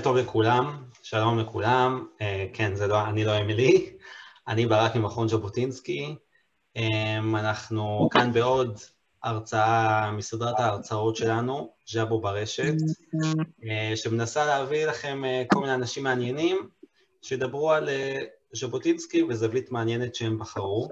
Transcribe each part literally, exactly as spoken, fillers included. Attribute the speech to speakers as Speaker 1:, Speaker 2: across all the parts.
Speaker 1: ערב טוב לכולם, שלום לכולם, כן, זה לא, אני לא אמילי, אני ברק ממכון ז'בוטינסקי, אנחנו כאן בעוד הרצאה מסדרת ההרצאות שלנו, ז'בו ברשת, שמנסה להביא לכם כל מיני אנשים מעניינים, שידברו על ז'בוטינסקי וזווית מעניינת שהם בחרו.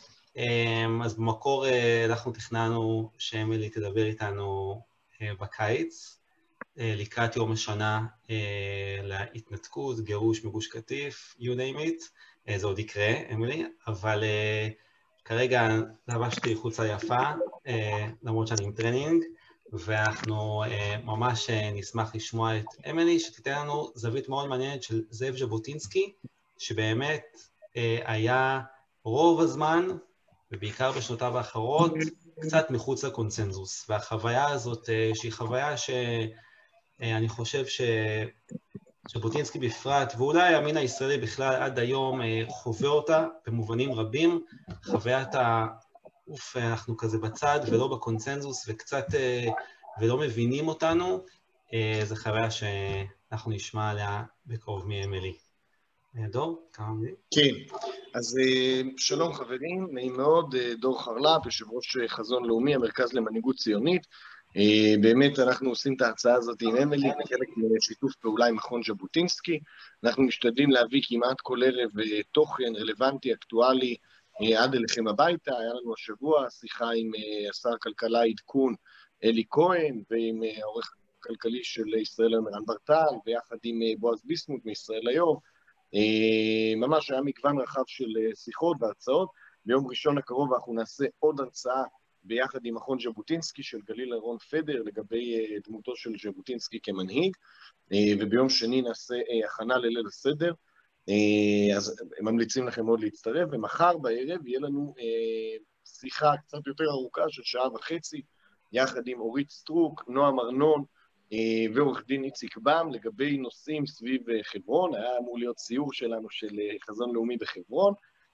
Speaker 1: אז במקור אנחנו תכננו שאמילי תדבר איתנו בקיץ, לקראת יום השנה להתנתקות, גירוש מגוש קטיף, you name it, זה עוד יקרה, אמילי, אבל כרגע לבשתי חולצה יפה, למרות שאני עם טרנינג, ואנחנו ממש נשמח לשמוע את אמילי, שתיתן לנו זווית מאוד מעניינת של זאב ז'בוטינסקי, שבאמת היה רוב הזמן, ובעיקר בשנותיו האחרות, קצת מחוץ לקונצנזוס, והחוויה הזאת, שהיא חוויה ש... אני חושב שז'בוטינסקי בפרט, ואולי המין הישראלי בכלל עד היום חווה אותה במובנים רבים, חוויית האוף, אנחנו כזה בצד ולא בקונצנזוס וקצת, ולא מבינים אותנו, זו חוויה שאנחנו נשמע עליה בקרוב מאמילי. דור, כמה מילים?
Speaker 2: כן, אז שלום חברים, נעים מאוד, דור חרל"פ, יושב ראש חזון לאומי, המרכז למנהיגות ציונית. באמת אנחנו עושים את ההרצאה הזאת עם אמילי, כחלק משיתוף פעולה עם מכון ז'בוטינסקי. אנחנו משתדלים להביא כמעט כל ערב תוכן רלוונטי, אקטואלי, עד אליכם הביתה. היה לנו השבוע שיחה עם השר הכלכלה עדכון אלי כהן, ועם העורך הכלכלי של ישראל היום ערן ברטל, ויחד עם בועז ביסמוט מישראל היום. ממש היה מגוון רחב של שיחות והרצאות. ביום ראשון הקרוב אנחנו נעשה עוד הרצאה ביחד עם מכון ז'בוטינסקי של גליל אהרון פדר, לגבי דמותו של ז'בוטינסקי כמנהיג, וביום שני נעשה הכנה לליל הסדר, אז ממליצים לכם מאוד להצטרף, ומחר בערב יהיה לנו שיחה קצת יותר ארוכה של שעה וחצי, יחד עם אורית סטרוק, נועם ארנון, ועורך דין איציק בם, לגבי נושאים סביב חברון. היה אמור להיות סיור שלנו של חזון לאומי בחברון,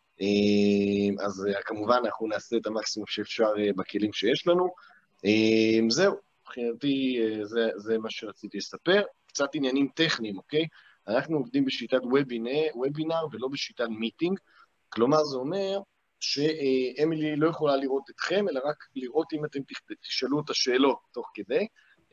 Speaker 2: אז כמובן אנחנו נעשה את המקסימום שאפשר בכלים שיש לנו. זהו, מבחינתי זה, זה מה שרציתי לספר. קצת עניינים טכניים, אוקיי? אנחנו עובדים בשיטת וובינר ולא בשיטת מיטינג, כלומר זה אומר שאמילי לא יכולה לראות אתכם, אלא רק לראות אם אתם תשאלו את השאלות תוך כדי.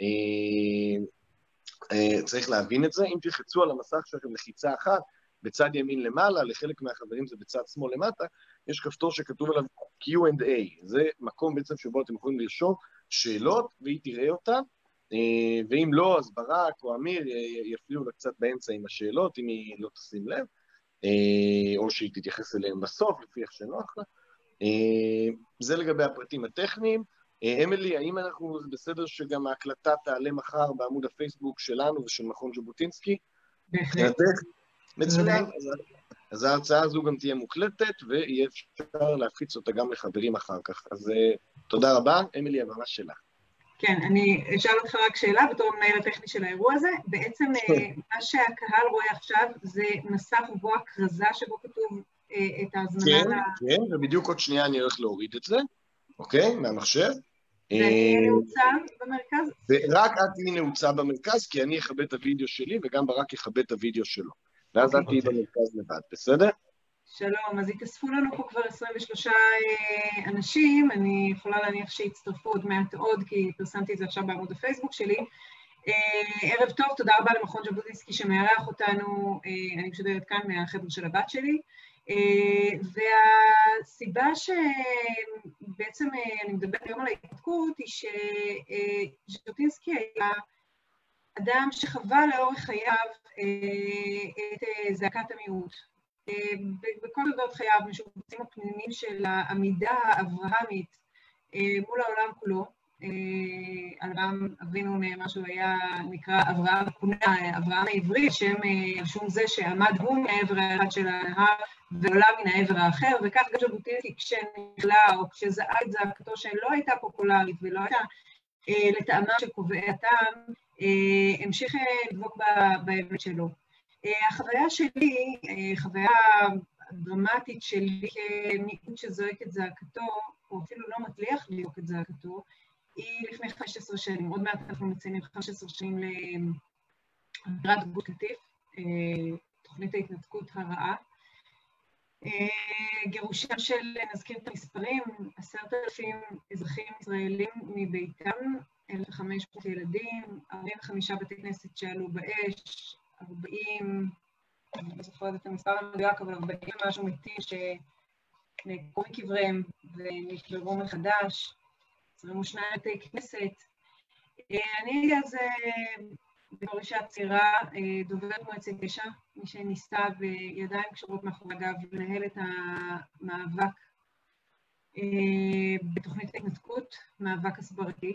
Speaker 2: צריך להבין את זה. אם תלחצו על המסך שלכם לחיצה אחת, בצד ימין למעלה, לחלק מהחברים זה בצד שמאל למטה, יש כפתור שכתוב עליו קיו אנד איי, זה מקום בעצם שבו אתם יכולים לרשום שאלות, והיא תראה אותן, ואם לא, אז ברק או אמיר יפריעו לה קצת באמצע עם השאלות, אם היא לא תשים לב, או שהיא תתייחס אליהם בסוף, לפי איך שנוח לה. זה לגבי הפרטים הטכניים. אמילי, האם אנחנו בסדר שגם ההקלטה תעלה מחר בעמוד הפייסבוק שלנו ושל מכון ז'בוטינסקי?
Speaker 3: בהחלט.
Speaker 2: מצוין, אז ההרצאה הזו גם תהיה מוקלטת, ויהיה אפשר להפיץ אותה גם לחברים אחר כך. אז תודה רבה, אמילי, הבמה שלך.
Speaker 3: כן, אני אשאל אותך רק שאלה בתור המנהל הטכני של האירוע הזה. בעצם מה שהקהל רואה עכשיו זה מסך ובו הכרזה שבו כתוב את ההזמנה.
Speaker 2: כן, כן, ובדיוק עוד שנייה אני הולך להוריד את זה, אוקיי, מהמחשב.
Speaker 3: ואני נעוצה במרכז?
Speaker 2: ורק את תהיי נעוצה במרכז, כי אני אכבד את הוידאו שלי, וגם ברק יכבד את הוידאו שלו. ואז את תהיי במרכז לבד, בסדר?
Speaker 3: שלום, אז התאספו לנו פה כבר עשרים ושלושה אנשים, אני יכולה להניח שהצטרפו עוד מעט עוד, כי פרסמתי את זה עכשיו בעמוד הפייסבוק שלי. ערב טוב, תודה רבה למכון ז'בוטינסקי שמארח אותנו, אני משדרת כאן מהחדר של הבת שלי. והסיבה שבעצם אני מדברת היום על ההתנתקות היא שז'בוטינסקי היה אדם שחווה לאורך חייו את זעקת המיעוט. בכל זאת חייו משובצים הפנימיים של העמידה האברהמית מול העולם כולו. אברהם אבינו נאמר שהוא היה נקרא אברהם הכונה, אברהם העברי, שם על שום זה שעמד הוא מהעבר האחד של הנהר ועולה מן העבר האחר, וכך גם ז'בוטינסקי כשנכלה או כשזעק את זעקתו שלא הייתה פופולרית ולא הייתה לטעמם של קובעי הטעם, המשיך לדבוק באמת שלו. החוויה שלי, חוויה דרמטית שלי כמיעוט שזועק את זעקתו, או אפילו לא מצליח לזעוק את זעקתו, היא לפני חמש עשרה שנים. עוד מעט אנחנו מציינים חמש עשרה שנים עבירת גוש קטיף, תוכנית ההתנתקות הרעה. גירושם של, נזכיר את המספרים, עשרת אלפים אזרחים ישראלים מביתם, אלף וחמש מאות ילדים, ארבעים וחמישה בתי כנסת שעלו באש, ארבעים, אני לא זוכרת את המספר המדויק, אבל ארבעים משהו מתים שנעקרו מקבריהם ונקברו מחדש, עשרים ושניים בתי כנסת. אני הייתי אז בתור אישה צעירה, דוברת מועצת יש"ע, מי שניסתה בידיים קשורות מאחורי הגב לנהל את המאבק בתוכנית ההתנתקות, מאבק הסברתי.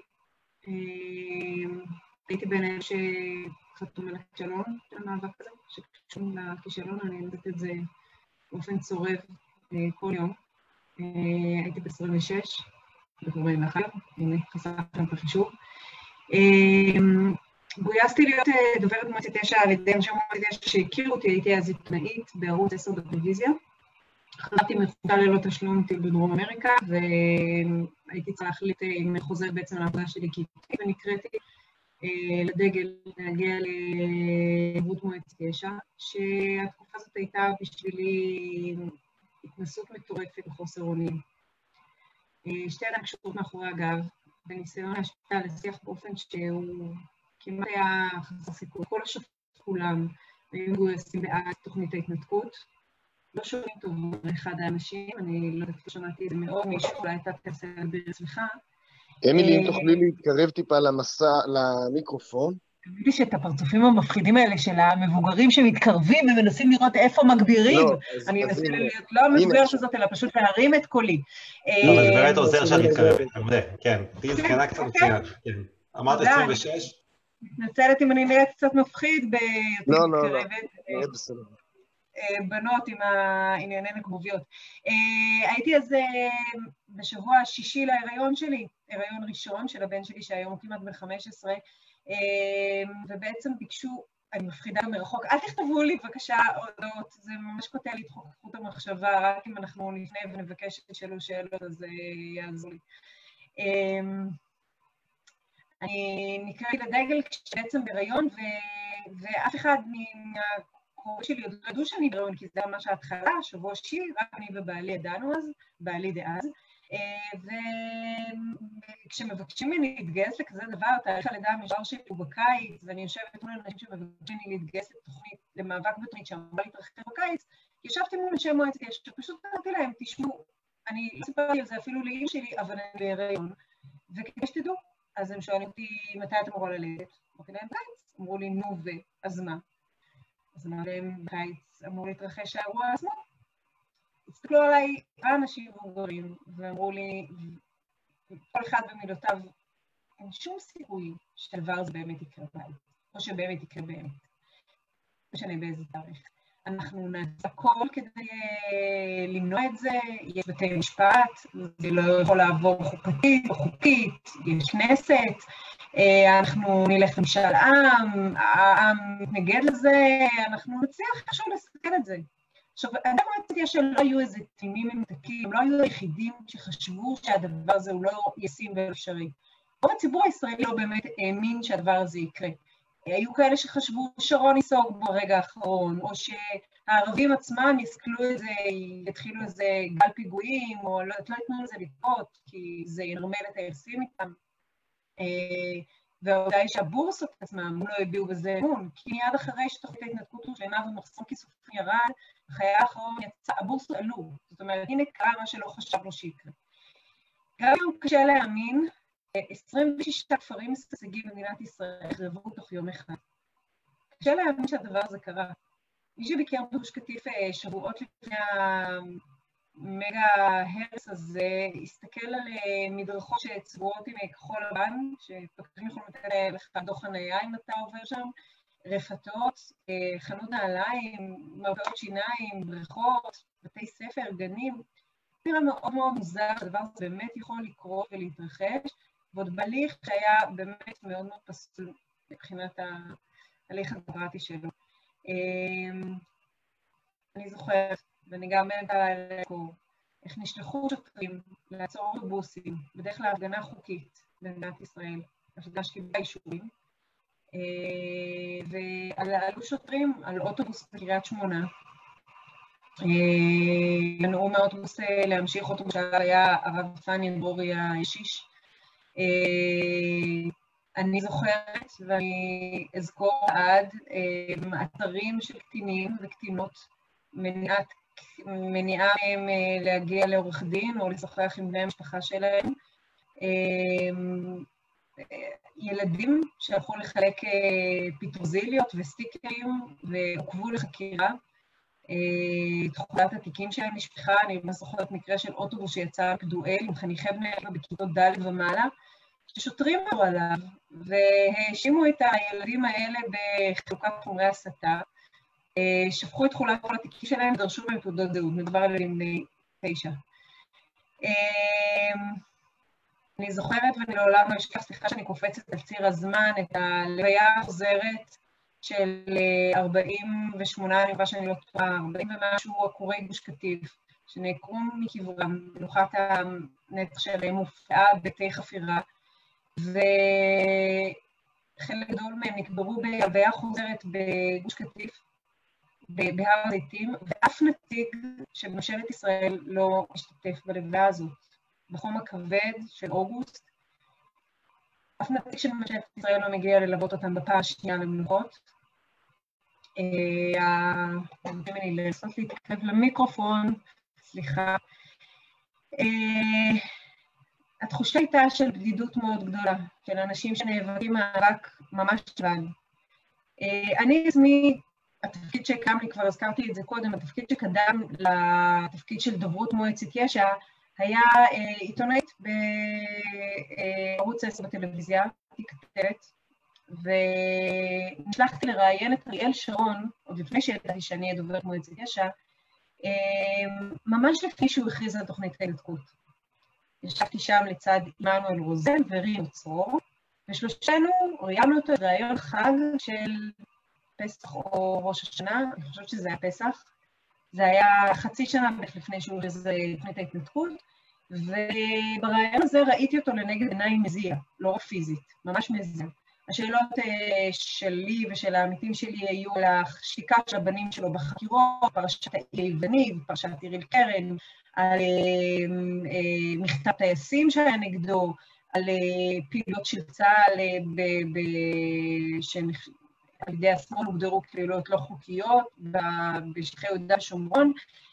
Speaker 3: הייתי ביניהם שחתום על הכישלון של המאבק הזה, שקשור לכישלון, אני נדעת את זה באופן צורב כל יום. הייתי ב-עשרים ושש, ב-ארבעים ואחת, הנה, חשפתי את החישוב. גויסתי להיות דוברת מועצת יש"ע על ידי אנשי מועצת יש"ע שהכירו אותי, הייתי אז עיתונאית בערוץ עשר בטלוויזיה. חזרתי מחופשה ללא תשלום בדרום אמריקה, והייתי צריכה להחליט אם אני חוזרת בעצם לעבודה שלי כעיתונאית, ונקראתי לדגל להגיע לערוץ מועצת יש"ע, שהתקופה הזאת הייתה בשבילי התנסות מטורפת וחוסר אונים. שתי ידיים קשורות מאחורי הגב, בניסיון להשפיע על השיח באופן שהוא כמעט היה חסר סיכוי. כל השופטים כולם היו מגויסים בעד תוכנית ההתנתקות. לא שומעים טוב אחד האנשים, אני לא יודעת, שמעתי את זה מאוד, מישהו אולי הייתה תעשה להגביר אצלך.
Speaker 2: אמילי, אם תוכלי להתקרב טיפה למיקרופון.
Speaker 3: תמיד יש את הפרצופים המפחידים האלה של המבוגרים שמתקרבים ומנסים לראות איפה מגבירים. אני אנסה להיות לא המבוגרת הזאת, אלא פשוט להרים את קולי.
Speaker 1: אבל זה באמת עוזר שאת מתקרבת, אני מודה, כן. תהי זקנה קצת מצוין, כן. אמרת עשרים ושש?
Speaker 3: מתנצלת אם אני נראית קצת מפחיד ביותר
Speaker 2: לא, לא, לא,
Speaker 3: נראית בסדר. בנות עם הענייני נקבוביות. הייתי אז בשבוע השישי להיריון שלי, הריון ראשון של הבן שלי שהיום הוא כמעט בן חמש עשרה, ובעצם ביקשו, אני מפחידה מרחוק, אל תכתבו לי בבקשה הודעות, זה ממש קוטע לי את חוקות המחשבה, רק אם אנחנו נפנה ונבקש לשאלו שאלות, אז זה יעזור לי. אני נקראתי לדגל כשבעצם בהיריון, ואף אחד מהקוראים שלי עוד לא ידעו שאני בהיריון, כי זה היה ממש ההתחלה, שבוע שישי, רק אני ובעלי ידענו אז, בעלי דאז, וכשמבקשים ממני להתגייס לכזה דבר, תאריך הלידה המשדר שלי הוא בקיץ, ואני יושבת מול אנשים שמבקשים ממני להתגייס לתוכנית, למאבק בתוכנית שאמרה להתרחב בקיץ, ישבתי מול אנשי מועצת יש"ע, שפשוט אמרתי להם, תשמעו, אני לא סיפרתי על זה אפילו לאמא שלי, אבל אני בהיריון, וכדי שתדעו, אז הם שואלים אותי, מתי אתם אמרו ללדת? אמרתי להם, קיץ. אמרו לי, נו ו, אז מה? אז אמרו להם, קיץ אמור להתרחש האירוע עצמו. הסתכלו עליי אנשים מבוגרים, ואמרו לי, כל אחד במילותיו, אין שום סיכוי שהדבר הזה באמת יקרה בית, או שבאמת יקרה באמת. לא משנה באיזה תאריך. אנחנו נעשה הכל כדי למנוע את זה, יש בתי משפט, זה לא יכול לעבור חוקתית או חוקית, יש כנסת, אנחנו נלך למשאל עם, העם מתנגד לזה, אנחנו נצליח עכשיו לסתכל את זה. עכשיו, אני חושבת שלא היו איזה תמימים ממתקים, לא היו היחידים שחשבו שהדבר הזה הוא לא ישים ואפשרי. רוב הציבור הישראלי לא באמת האמין שהדבר הזה יקרה. היו כאלה שחשבו שרון ייסוג ברגע האחרון, או שהערבים עצמם יסכלו את זה, יתחילו איזה גל פיגועים, או לא, לא יתנו לזה לקרות, כי זה ינרמל את היחסים איתם. והעובדה היא שהבורסות עצמם לא הביאו בזה אמון, כי מיד אחרי שתוכנית ההתנתקות הושלמה ומחסום כיסופים ירד, בחיי האחרון יצא, הבורסות עלו. זאת אומרת, הנה קרה מה שלא חשבנו שיקרה. גם אם קשה להאמין, עשרים ושישה כפרים משגשגים במדינת ישראל החרבו תוך יום אחד. קשה להאמין שהדבר הזה קרה. מי שביקר בגוש קטיף שבועות לפני המגה הרס הזה, הסתכל על מדרכות שצבועות עם כחול לבן, שפקחים יכולים לתת לך דוח חניה אם אתה עובר שם, רפתות, חנות נעליים, מרפאות שיניים, בריכות, בתי ספר, גנים. זה נראה מאוד מאוד מוזר, הדבר הזה באמת יכול לקרות ולהתרחש, ועוד בהליך שהיה באמת מאוד מאוד פסול מבחינת ההליך הדמוקרטי שלו. אני זוכרת, ואני גם באמת עליי לקור, איך נשלחו שוטרים לעצור אוטובוסים, בדרך כלל הפגנה חוקית במדינת ישראל, הפגנה שקיבלה אישורים, ועלו שוטרים על אוטובוס בקריית שמונה. מנעו מהאוטובוס להמשיך, אוטובוס היה הרב פני בורי הישיש. אני זוכרת ואני אזכור עד מעצרים של קטינים וקטינות, מניעת, מניעה מהם להגיע לעורך דין או לשוחח עם בני המשפחה שלהם. ילדים שהלכו לחלק פיטרוזיליות וסטיקרים ועוקבו לחקירה. תחולת התיקים של המשפחה, אני לא זוכרת מקרה של אוטובוס שיצא פדואל עם חניכי בני נוער בכיתות ד' ומעלה, ששוטרים עלו עליו והאשימו את הילדים האלה בחלוקת חומרי הסתה, שפכו את תחולת כל התיקים שלהם ודרשו מהם תעודות זהות, מדובר על ילדים בני תשע. אני זוכרת ואני לעולם לא אשכח, סליחה שאני קופצת על ציר הזמן, את הלוויה החוזרת של ארבעים ושמונה, אני רואה שאני לא טועה, ארבעים ומשהו עקורי גוש קטיף, שנעקרו מכיוונם, מנוחת הנצח שלהם מופעה בתי חפירה, וחלק גדול מהם נקברו בהלוויה חוזרת בגוש קטיף, בהר הזיתים, ואף נציג של ממשלת ישראל לא השתתף בלוויה הזאת. בחום הכבד של אוגוסט, אף נציג של ממשלת ישראל לא מגיע ללוות אותם בפעם השנייה למנוחות. אני לנסות להתקרב למיקרופון, סליחה. התחושה הייתה של בדידות מאוד גדולה, של אנשים שנאבקים מאבק ממש לבד. אני עצמי, התפקיד שהקם לי, כבר הזכרתי את זה קודם, התפקיד שקדם לתפקיד של דוברות מועצת יש"ע, היה עיתונאית בערוץ עשר בטלוויזיה, ככתבת, ונשלחתי לראיין את אריאל שרון, עוד לפני שידעתי שאני אהיה דוברת מועצת יש"ע, ממש לפני שהוא הכריז על תוכנית ההתנתקות. ישבתי שם לצד עמנואל רוזן ורינו צרור, ושלושתנו ראיינו אותו ראיון חג של פסח או ראש השנה, אני חושבת שזה היה פסח, זה היה חצי שנה לפני שהוא הכריז תוכנית ההתנתקות, וברעיון הזה ראיתי אותו לנגד עיניים מזיע, לא רק פיזית, ממש מזיע. השאלות שלי ושל העמיתים שלי היו על השתיקה של הבנים שלו בחקירות, פרשת האי היוונית, פרשת איריל קרן, על מכתב טייסים שהיה נגדו, על פעילות של צה"ל שעל ידי השמאל הוגדרו פעילות לא חוקיות בשטחי יהודה ושומרון,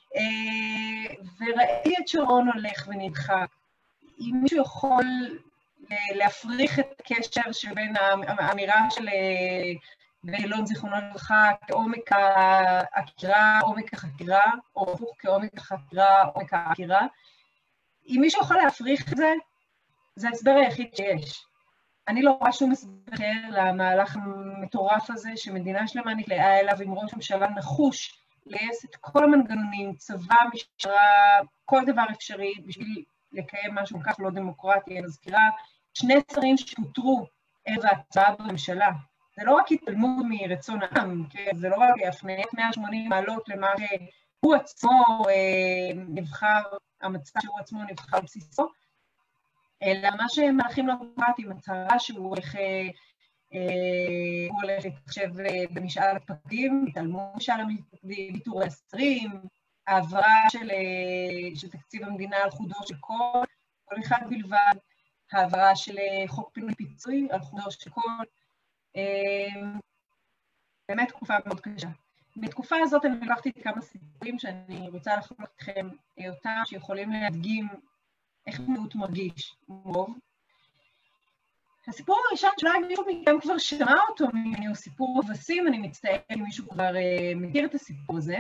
Speaker 3: וראיתי את שרון הולך ונדחק. אם מישהו יכול להפריך את הקשר שבין האמירה של אילון זיכרונו לברכה כעומק החקירה, עומק החקירה, או הפוך כעומק החקירה, עומק החקירה, אם מישהו יכול להפריך את זה, זה ההסבר היחיד שיש. אני לא רואה שום הסבר אחר למהלך המטורף הזה שמדינה שלמה נקלעה אליו עם ראש ממשלה נחוש, לגייס את כל המנגנונים, צבא, משטרה, כל דבר אפשרי בשביל לקיים משהו כך לא דמוקרטי. אני מזכירה שני שרים שפוטרו ערב ההצבעה בממשלה. זה לא רק התעלמות מרצון העם, זה לא רק הפניית מאה ושמונים מעלות למה שהוא עצמו נבחר, המצב שהוא עצמו נבחר בסיסו, אלא מה שהם מהלכים לא דמוקרטיים, הצהרה שהוא הולך, הוא הולך להתחשב במשאל הפקדים, התעלמו משאל המפקדים, ויתורי השרים, העברה של, של תקציב המדינה על חודו של כל, כל אחד בלבד, העברה של חוק פינוי פיצוי על חודו של כל, באמת תקופה מאוד קשה. בתקופה הזאת אני לקחתי כמה סיפורים שאני רוצה לחלוק אתכם אותם, שיכולים להדגים איך מיעוט מרגיש רוב. הסיפור הראשון שאולי מישהו מכם כבר שמע אותו ממני, הוא סיפור מבסים, אני מצטער אם מישהו כבר מכיר את הסיפור הזה.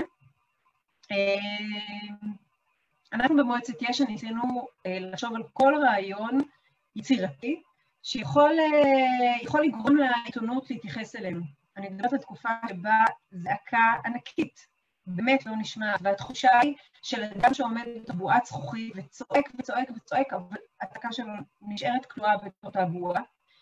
Speaker 3: אנחנו במועצת יש"ע ניסינו לחשוב על כל רעיון יצירתי, שיכול לגרום לעיתונות להתייחס אלינו. אני מדברת על תקופה שבה זעקה ענקית, באמת לא נשמעת, והתחושה היא של אדם שעומד בטבועת זכוכית וצועק וצועק וצועק, אבל הזעקה שלו נשארת כלואה בתוך הבועה.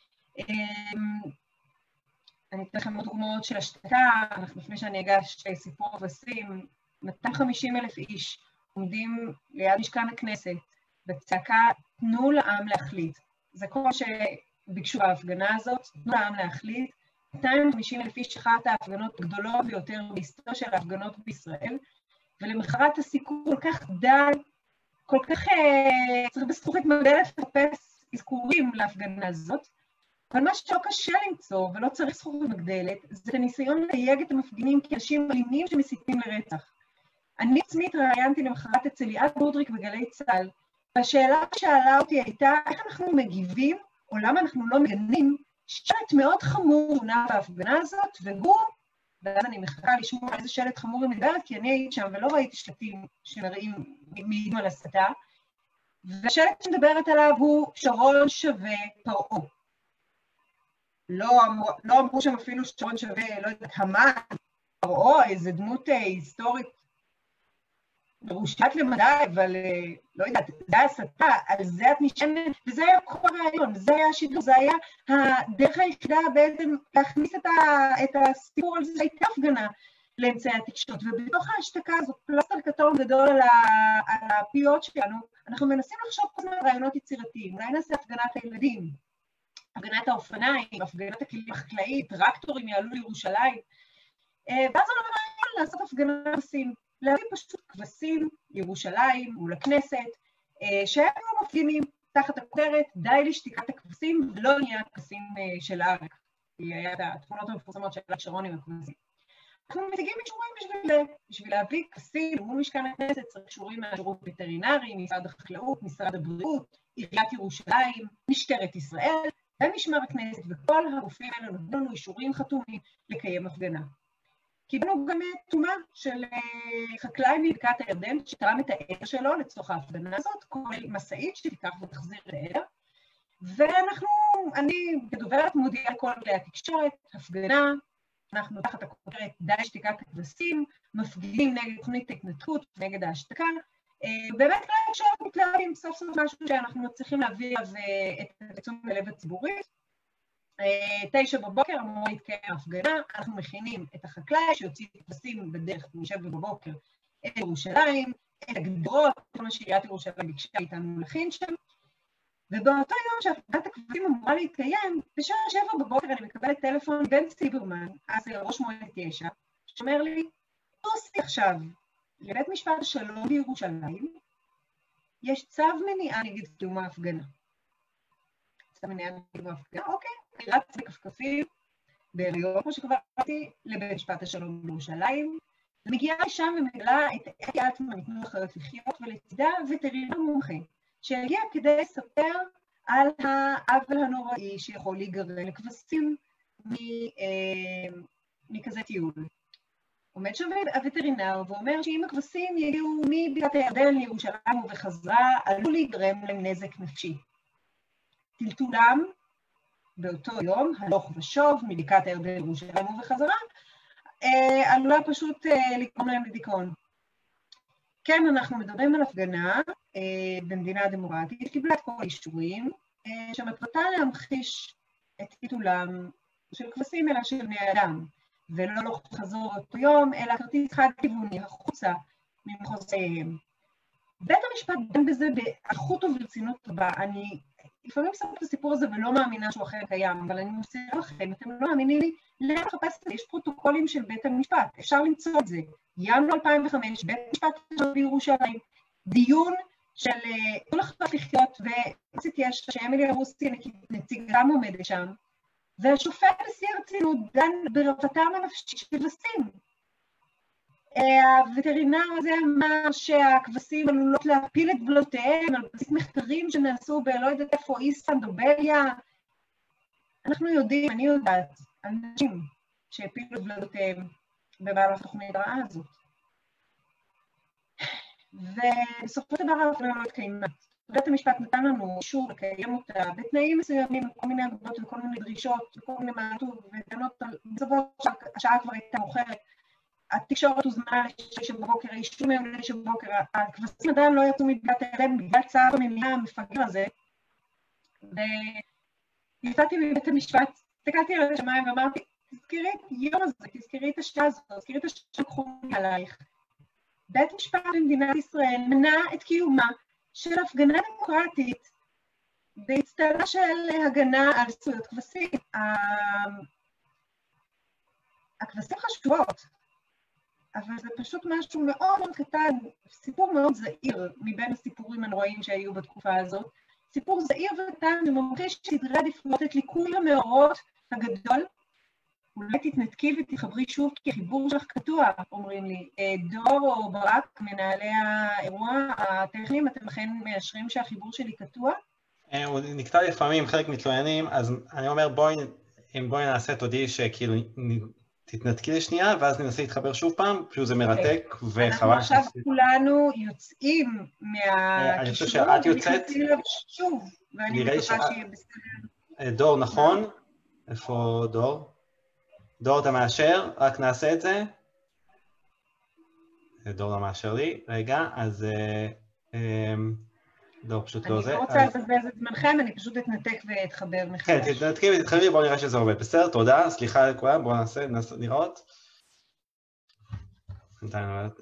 Speaker 3: אני אתן לכם עוד דוגמאות של השתקה, אנחנו לפני שאני אגש סיפור מבסים, מאתיים וחמישים אלף איש עומדים ליד משכן הכנסת, בצעקה, תנו לעם להחליט. זה כל שביקשו בהפגנה הזאת, תנו לעם להחליט, מאתיים וחמישים אלף איש, אחת ההפגנות הגדולות ביותר בהיסטוריה של ההפגנות בישראל, ולמחרת הסיכום כל כך דל, כל כך צריך בזכוכית מגדלת לחפש אזכורים להפגנה הזאת, אבל מה שלא קשה למצוא, ולא צריך זכוכית מגדלת, זה הניסיון לתייג את המפגינים כאנשים אלימים שמסיתים לרצח. אני עצמי התראיינתי למחרת אצל ליאת בודריק בגלי צה"ל, והשאלה שאלה אותי הייתה, איך אנחנו מגיבים, או למה אנחנו לא מגנים, שלט מאוד חמור הונע בהפגנה הזאת, והוא, ואז אני מחכה לשמוע איזה שלט חמור היא מדברת, כי אני הייתי שם ולא ראיתי שלטים שמראים מעידים על הסתה, והשלט שמדברת עליו הוא שרון שווה פרעה. לא, אמר, לא אמרו שם אפילו שרון שווה, לא יודעת, המן, פרעה, איזו דמות היסטורית, מרושעת למדי, אבל לא יודעת, זה הסתה, על זה את נשענת, וזה היה כל הרעיון, זה היה השידור, זה היה הדרך היחידה בעצם להכניס את, ה, את הסיפור על זה, הייתה הפגנה לאמצעי התקשורת, ובתוך ההשתקה הזאת, פלסטר כתום גדול על, ה, על הפיות שלנו, אנחנו מנסים לחשוב כל מיני רעיונות יצירתיים, אולי נעשה הפגנת הילדים, הפגנת האופניים, הפגנת הכלים החקלאיים, טרקטורים יעלו לירושלים, ואז אנחנו רעיון לעשות הפגנה כבשים, להביא פשוט כבשים לירושלים מול הכנסת, שהם לא מפגינים תחת הכותרת, די לשתיקת הכבשים, ולא נהיה הכבשים של הארץ, כי היה את התמונות המפורסמות של שרון עם הכבשים. אנחנו מציגים אישורים בשביל זה, בשביל להביא כבשים מול משכן הכנסת, צריך אישורים מהשירות וטרינרי, משרד החקלאות, משרד הבריאות, עיריית ירושלים, משטרת ישראל, ומשמר הכנסת, וכל הגופים האלה נותנים לנו אישורים חתומים לקיים הפגנה. קיבלנו גם תרומה של חקלאי מבקעת הירדן, שתרם את העדר שלו לצורך ההפגנה הזאת, כולל מסעית שתיקח ותחזיר את העדר. ואנחנו, אני כדוברת מודיעה לכל כלי התקשורת, הפגנה, אנחנו תחת הכותרת די שתיקת הכבשים, מפגינים נגד תוכנית ההתנתקות, נגד ההשתקה, באמת כלי התקשורת מתלהבים סוף סוף משהו שאנחנו מצליחים להביא את תשומת הלב הציבורית. תשע בבוקר אמור להתקיים ההפגנה, אנחנו מכינים את החקלאי שיוציא כבשים בדרך משבע בבוקר את ירושלים, את הגדרות, כל מה שעיריית ירושלים ביקשה איתנו להכין שם, ובאותו יום שהפגנת הכבשים אמורה להתקיים, בשעה שבע בבוקר אני מקבלת טלפון מבן ציברמן, אז ראש מועצת יש"ע, שאומר לי, תוסי עכשיו לבית משפט השלום בירושלים, יש צו מניעה נגד קיום ההפגנה. צו מניעה נגד קיום ההפגנה, אוקיי. אני רץ בכפכפים, בהריון, כמו שכבר ראיתי, לבית משפט השלום בירושלים, ומגיעה לשם ומגלה את אתי אלטמן מתנו אחרת לחיות, ולצדה וטרינר מומחה, שהגיע כדי לספר על העוול הנוראי שיכול להיגרם לכבשים מכזה טיול. עומד שם הווטרינר ואומר שאם הכבשים יגיעו מבקעת הירדן לירושלים ובחזרה, עלול להיגרם להם נזק נפשי. טלטולם, באותו יום, הלוך ושוב, מבקעת הירדן לירושלים ובחזרה, עלולה פשוט לגרום להם לדיכאון. כן, אנחנו מדברים על הפגנה במדינה דמוקרטית, קיבלה את כל האישורים, שמטרתה להמחיש את טלטולם של כבשים אלא של בני אדם, ולא לא חזור אותו יום, אלא כרטיס חד-כיווני, החוצה ממחוזיהם. בית המשפט דן בזה באיכות וברצינות רבה. אני לפעמים מספרת את הסיפור הזה ולא מאמינה שהוא אחר קיים, אבל אני מוסיפה לכם, אתם לא מאמינים לי, לאן לחפש את זה? יש פרוטוקולים של בית המשפט, אפשר למצוא את זה. ינואר אלפיים וחמש, בית המשפט בירושלים, דיון של לא לחפש לחיות, ומועצת יש"ע, שאמילי הרוסי נציגתם עומדת שם, והשופט בשיא הרצינות דן ברבתם הנפשית של כבשים. הווטרינר הזה אמר שהכבשים עלולות להפיל את בלותיהם על בסיס מחקרים שנעשו בלא יודעת איפה איסלנד או בלגיה. אנחנו יודעים, אני יודעת, אנשים שהפילו את בלותיהם במהלך התוכנית הרעה הזאת. ובסופו של דבר ההפגנה לא התקיימה. בית המשפט נתן לנו אישור לקיים אותה בתנאים מסוימים, כל מיני הגבלות וכל מיני דרישות וכל מיני מעטות וטענות, בסופו השעה כבר הייתה מאוחרת. התקשורת הוזמנה לשש בבוקר, האישור מהם לשש בבוקר, הכבשים עדיין לא יצאו מבקעת הירדן בגלל צער המניעה המפגר הזה. ויצאתי מבית המשפט, הסתכלתי על השמיים ואמרתי, תזכרי את היום הזה, תזכרי את השעה הזאת, תזכרי את השעה לקחוני עלייך. בית משפט במדינת ישראל מנע את קיומה של הפגנה דמוקרטית בהצטלה של הגנה על זכויות כבשים. הכבשים חשובות, אבל זה פשוט משהו מאוד מאוד קטן, סיפור מאוד זהיר מבין הסיפורים הנוראים שהיו בתקופה הזאת, סיפור זהיר וקטן שממחיש סדרי עדיפויות את ליקוי המאורות הגדול. אולי תתנתקי ותתחברי שוב, כי החיבור שלך קטוע, אומרים לי. דור או ברק, מנהלי האירוע הטכניים, אתם אכן מאשרים שהחיבור שלי קטוע?
Speaker 1: הוא נקטע לפעמים, חלק מתלוננים, אז אני אומר, בואי, אם בואי נעשה, תודיעי שכאילו תתנתקי לשנייה, ואז ננסה להתחבר שוב פעם, פשוט זה מרתק, וחבל.
Speaker 3: אנחנו עכשיו כולנו יוצאים מהקישור,
Speaker 1: אני חושב שאת יוצאת,
Speaker 3: שוב, ואני מקווה שיהיה בסדר.
Speaker 1: דור, נכון? איפה דור? דור, אתה מאשר? רק נעשה את זה. דור לא מאשר לי. רגע, אז דור פשוט לא זה.
Speaker 3: אני לא רוצה לבזבז את זמנכם, אני פשוט אתנתק ואתחבר מחדש.
Speaker 1: כן, תתנתקי ותתחברי, בואו נראה שזה עובד. בסדר, תודה, סליחה לכולם, בואו נעשה, ננסה לראות. בינתיים נעבוד.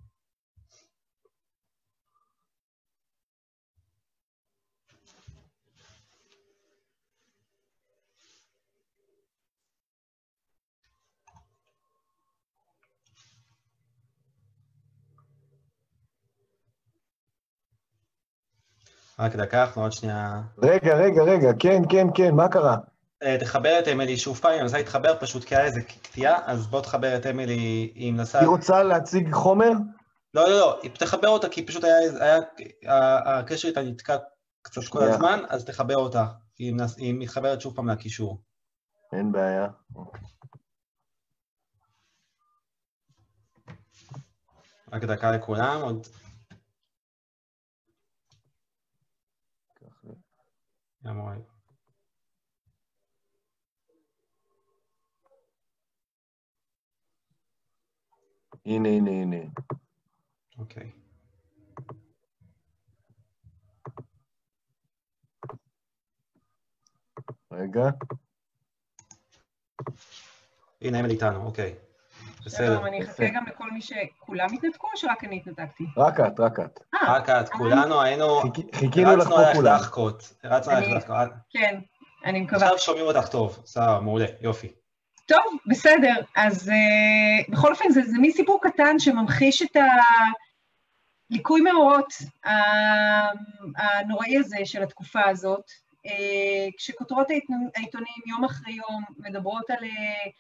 Speaker 1: רק דקה, אנחנו עוד שנייה...
Speaker 2: רגע, רגע, רגע, כן, כן, כן, מה קרה?
Speaker 1: תחבר את אמילי שוב פעם, היא מנסה להתחבר, פשוט כי היה איזה קטיעה, אז בוא תחבר את אמילי, היא מנסה...
Speaker 2: היא רוצה להציג חומר?
Speaker 1: לא, לא, לא, תחבר אותה, כי פשוט היה... הקשר איתה נתקע קצת כל הזמן, אז תחבר אותה, היא מתחברת שוב פעם לקישור.
Speaker 2: אין בעיה.
Speaker 1: רק דקה לכולם, עוד... ימוי.
Speaker 2: הנה, הנה, הנה.
Speaker 1: אוקיי.
Speaker 2: רגע.
Speaker 1: הנה, הם איתנו, אוקיי. בסדר.
Speaker 3: שלום, אני אחכה גם לכל מי שכולם התנתקו, או שרק אני התנתקתי?
Speaker 2: רק את, רק את.
Speaker 1: רק את, כולנו היינו...
Speaker 2: חיכינו לך פה כולם.
Speaker 1: רצנו עליך לחכות.
Speaker 3: כן, אני מקווה.
Speaker 1: עכשיו שומעים אותך טוב, סבבה, מעולה, יופי.
Speaker 3: טוב, בסדר. אז בכל אופן, זה מי סיפור קטן שממחיש את הליקוי מאורות הנוראי הזה של התקופה הזאת, כשכותרות העיתונים יום אחרי יום מדברות על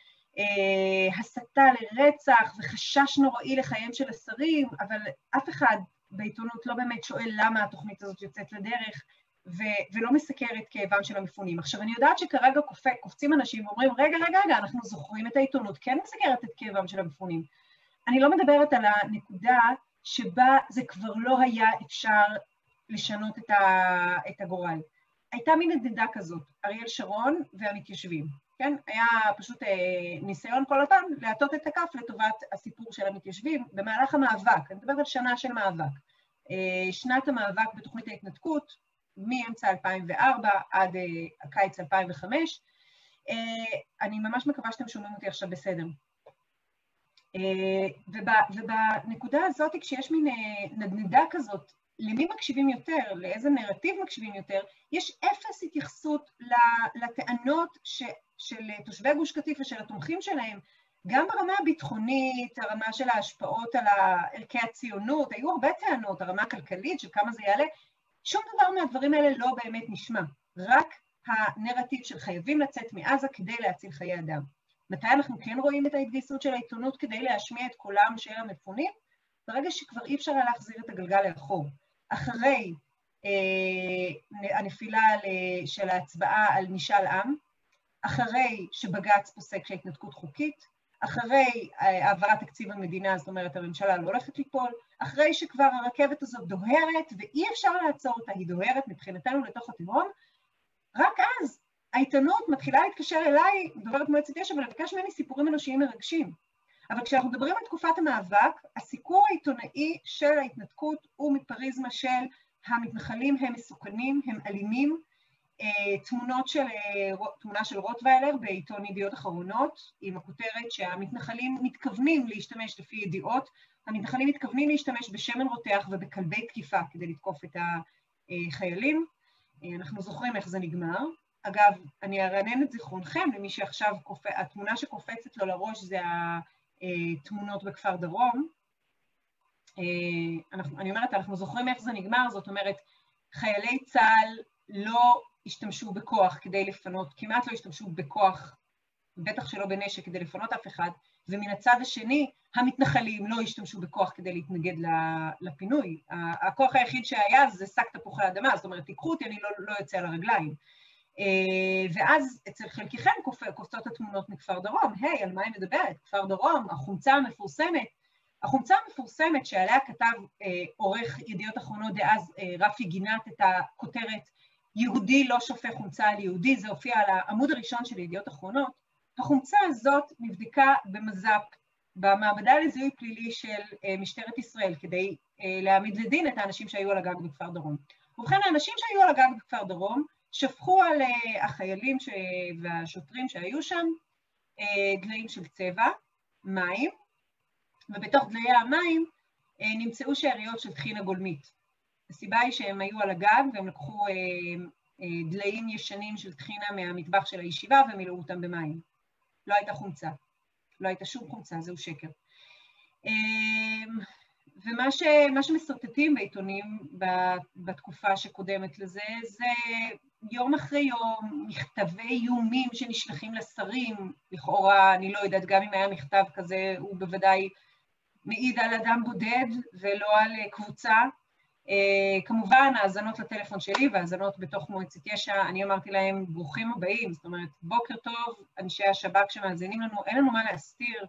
Speaker 3: הסתה לרצח וחשש נוראי לחייהם של השרים, אבל אף אחד בעיתונות לא באמת שואל למה התוכנית הזאת יוצאת לדרך, ולא מסקר את כאבם של המפונים. עכשיו, אני יודעת שכרגע קופצים אנשים ואומרים, רגע, רגע, רגע, אנחנו זוכרים את העיתונות, כן מסקרת את כאבם של המפונים. אני לא מדברת על הנקודה שבה זה כבר לא היה אפשר לשנות את הגורל. הייתה מין נדדה כזאת, אריאל שרון והמתיישבים, כן? היה פשוט ניסיון כל אותם להטות את הכף לטובת הסיפור של המתיישבים במהלך המאבק. אני מדברת על שנה של מאבק. שנת המאבק בתוכנית ההתנתקות, מאמצע אלפיים וארבע עד הקיץ אלפיים וחמש. אני ממש מקווה שאתם שומעים אותי עכשיו בסדר. ובנקודה הזאת, כשיש מין נדנדה כזאת, למי מקשיבים יותר, לאיזה נרטיב מקשיבים יותר, יש אפס התייחסות לטענות של תושבי גוש קטיף ושל התומכים שלהם, גם ברמה הביטחונית, הרמה של ההשפעות על ערכי הציונות, היו הרבה טענות, הרמה הכלכלית של כמה זה יעלה, שום דבר מהדברים האלה לא באמת נשמע, רק הנרטיב של חייבים לצאת מעזה כדי להציל חיי אדם. מתי אנחנו כן רואים את ההתגייסות של העיתונות כדי להשמיע את קולם של המפונים? ברגע שכבר אי אפשר להחזיר את הגלגל לאחור. אחרי אה, הנפילה של ההצבעה על משאל עם, אחרי שבג"ץ פוסק שההתנתקות חוקית, אחרי העברת תקציב המדינה, זאת אומרת, הממשלה לא הולכת ליפול, אחרי שכבר הרכבת הזאת דוהרת, ואי אפשר לעצור אותה, היא דוהרת מבחינתנו לתוך התהום, רק אז העיתונות מתחילה להתקשר אליי, דוברת מועצת יש"ע, ולבקש ממני סיפורים אנושיים מרגשים. אבל כשאנחנו מדברים על תקופת המאבק, הסיקור העיתונאי של ההתנתקות הוא מפריזמה של המתנחלים הם מסוכנים, הם אלימים, תמונות של, תמונה של רוטוויילר בעיתון ידיעות אחרונות, עם הכותרת שהמתנחלים מתכוונים להשתמש לפי ידיעות, המתנחלים מתכוונים להשתמש בשמן רותח ובכלבי תקיפה כדי לתקוף את החיילים. אנחנו זוכרים איך זה נגמר. אגב, אני ארענן את זיכרונכם, למי שעכשיו, התמונה שקופצת לו לראש זה התמונות בכפר דרום. אני אומרת, אנחנו זוכרים איך זה נגמר, זאת אומרת, חיילי צה"ל לא השתמשו בכוח כדי לפנות, כמעט לא השתמשו בכוח, בטח שלא בנשק כדי לפנות אף אחד, ומן הצד השני, המתנחלים לא השתמשו בכוח כדי להתנגד לפינוי. הכוח היחיד שהיה זה שק תפוחי האדמה, זאת אומרת, תיקחו אותי, אני לא, לא יוצא על הרגליים. ואז אצל חלקכם קופצות התמונות מכפר דרום, היי, על מה היא מדברת? כפר דרום, החומצה המפורסמת, החומצה המפורסמת שעליה כתב עורך ידיעות אחרונות דאז, רפי גינת, את הכותרת, יהודי לא שופך חומצה על יהודי, זה הופיע על העמוד הראשון של ידיעות אחרונות. החומצה הזאת נבדקה במז"פ, במעבדה לזיהוי פלילי של משטרת ישראל, כדי להעמיד לדין את האנשים שהיו על הגג בכפר דרום. ובכן, האנשים שהיו על הגג בכפר דרום, שפכו על החיילים והשוטרים שהיו שם, דליים של צבע, מים, ובתוך דליי המים נמצאו שאריות של טחינה גולמית. הסיבה היא שהם היו על הגג והם לקחו דליים ישנים של טחינה מהמטבח של הישיבה ומילאו אותם במים. לא הייתה חומצה, לא הייתה שום חומצה, זהו שקר. ומה ש, מה שמסרטטים בעיתונים בתקופה שקודמת לזה, זה יום אחרי יום, מכתבי איומים שנשלחים לשרים, לכאורה, אני לא יודעת, גם אם היה מכתב כזה, הוא בוודאי מעיד על אדם בודד ולא על קבוצה. כמובן, האזנות לטלפון שלי והאזנות בתוך מועצת יש"ע, אני אמרתי להם, ברוכים הבאים, זאת אומרת, בוקר טוב, אנשי השב"כ שמאזינים לנו, אין לנו מה להסתיר,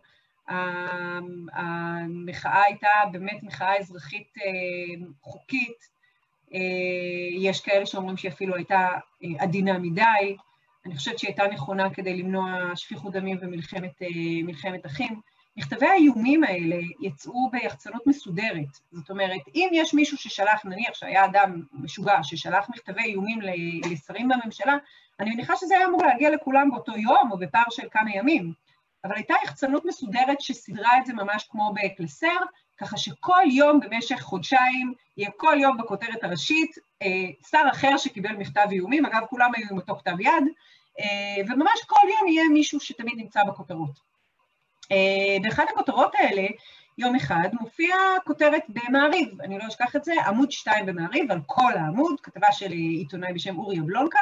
Speaker 3: המחאה הייתה באמת מחאה אזרחית חוקית, יש כאלה שאומרים שאפילו הייתה עדינה מדי, אני חושבת שהיא הייתה נכונה כדי למנוע שפיכות דמים ומלחמת אחים. מכתבי האיומים האלה יצאו ביחצנות מסודרת, זאת אומרת, אם יש מישהו ששלח, נניח שהיה אדם משוגע ששלח מכתבי איומים לשרים בממשלה, אני מניחה שזה היה אמור להגיע לכולם באותו יום או בפער של כמה ימים, אבל הייתה יחצנות מסודרת שסדרה את זה ממש כמו בקלסר, ככה שכל יום במשך חודשיים, יהיה כל יום בכותרת הראשית, שר אחר שקיבל מכתב איומים, אגב כולם היו עם אותו כתב יד, וממש כל יום יהיה מישהו שתמיד נמצא בכותרות. באחד הכותרות האלה, יום אחד, מופיע כותרת במעריב, אני לא אשכח את זה, עמוד שתיים במעריב, על כל העמוד, כתבה של עיתונאי בשם אורי אבלונקה,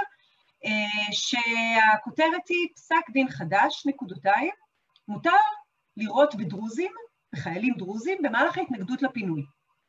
Speaker 3: שהכותרת היא פסק דין חדש, נקודותיים, מותר לראות בדרוזים, בחיילים דרוזים, במהלך ההתנגדות לפינוי.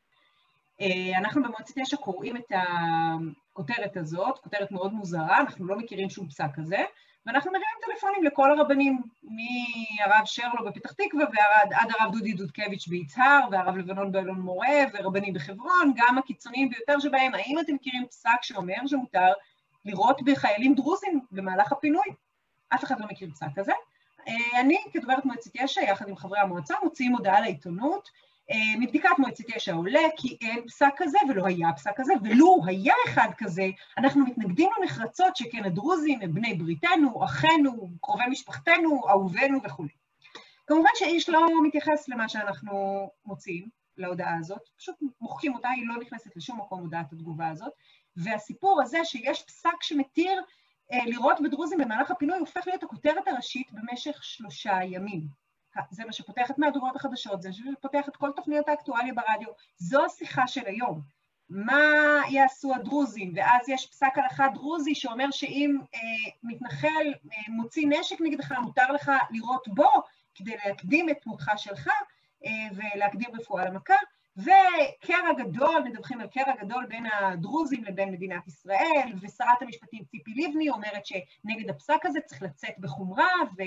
Speaker 3: אנחנו במועצת יש"ע קוראים את הכותרת הזאת, כותרת מאוד מוזרה, אנחנו לא מכירים שום פסק כזה, ואנחנו מרימים טלפונים לכל הרבנים, מהרב שרלו בפתח תקווה, ועד הרב דודי דודקביץ' ביצהר, והרב לבנון באלון מורה, ורבנים בחברון, גם הקיצוניים ביותר שבהם, האם אתם מכירים פסק שאומר שמותר לראות בחיילים דרוזים במהלך הפינוי? אף אחד לא מכיר פסק כזה. אני, כדוברת מועצת יש"ע, יחד עם חברי המועצה, מוציאים הודעה לעיתונות, מבדיקת מועצת יש"ע עולה כי אין פסק כזה ולא היה פסק כזה, ולו היה אחד כזה, אנחנו מתנגדים לנחרצות שכן הדרוזים הם בני בריתנו, אחינו, קרובי משפחתנו, אהובינו וכו'. כמובן שאיש לא מתייחס למה שאנחנו מוציאים להודעה הזאת, פשוט מוחקים אותה, היא לא נכנסת לשום מקום הודעת התגובה הזאת, והסיפור הזה שיש פסק שמתיר אה, לראות בדרוזים במהלך הפינוי, הופך להיות הכותרת הראשית במשך שלושה ימים. זה מה שפותח את מהדורות החדשות, זה מה שפותח את כל תוכניות האקטואליה ברדיו, זו השיחה של היום. מה יעשו הדרוזים? ואז יש פסק הלכה דרוזי שאומר שאם אה, מתנחל אה, מוציא נשק נגדך, מותר לך לראות בו, כדי להקדים את מותך שלך, אה, ולהקדים רפואה למכה, וקרע גדול, מדווחים על קרע גדול בין הדרוזים לבין מדינת ישראל, ושרת המשפטים ציפי לבני אומרת שנגד הפסק הזה צריך לצאת בחומרה,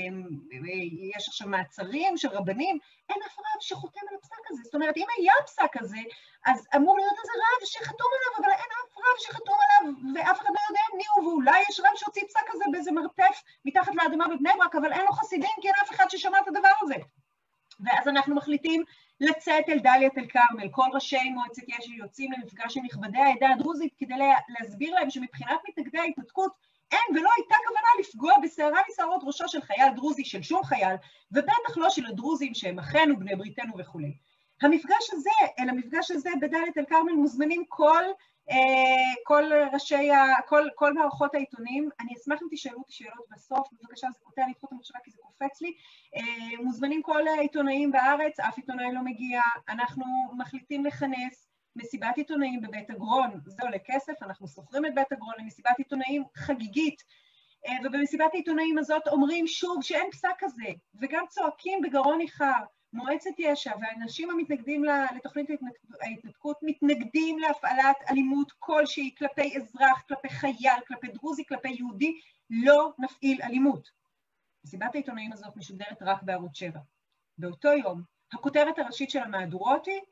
Speaker 3: ויש עכשיו מעצרים של רבנים, אין אף רב שחותם על הפסק הזה. זאת אומרת, אם היה פסק הזה, אז אמור להיות איזה רב שחתום עליו, אבל אין אף רב שחתום עליו, ואף אחד לא יודע מי הוא, ואולי יש רב שהוציא פסק הזה באיזה מרתף מתחת לאדמה בבני ברק, אבל אין לו חסידים, כי אין אף אחד ששמע את הדבר הזה. ואז אנחנו מחליטים לצאת אל דליית אל כרמל, כל ראשי מועצת יש"ע יוצאים למפגש עם נכבדי העדה הדרוזית כדי להסביר להם שמבחינת מתנגדי ההתנתקות אין ולא הייתה כוונה לפגוע בשערה משערות ראשו של חייל דרוזי, של שום חייל, ובטח לא של הדרוזים שהם אחינו, בני בריתנו וכו'. המפגש הזה, אל המפגש הזה בדלית אל כרמל מוזמנים כל, כל ראשי, כל, כל מערכות העיתונים. אני אשמח אם תשאלו אותי שאלות בסוף, בבקשה, זה קוטע, אני אתחוט המחשבה כי זה קופץ לי. מוזמנים כל העיתונאים בארץ, אף עיתונאי לא מגיע, אנחנו מחליטים לכנס מסיבת עיתונאים בבית אגרון, זה עולה כסף, אנחנו סוחרים את בית אגרון למסיבת עיתונאים חגיגית, ובמסיבת העיתונאים הזאת אומרים שוב שאין פסק כזה, וגם צועקים בגרון ניחר, מועצת יש"ע והאנשים המתנגדים לתוכנית ההתנתקות מתנגדים להפעלת אלימות כלשהי כלפי אזרח, כלפי חייל, כלפי דרוזי, כלפי יהודי, לא נפעיל אלימות. מסיבת העיתונאים הזאת משודרת רק בערוץ שבע. באותו יום, הכותרת הראשית של המהדורות היא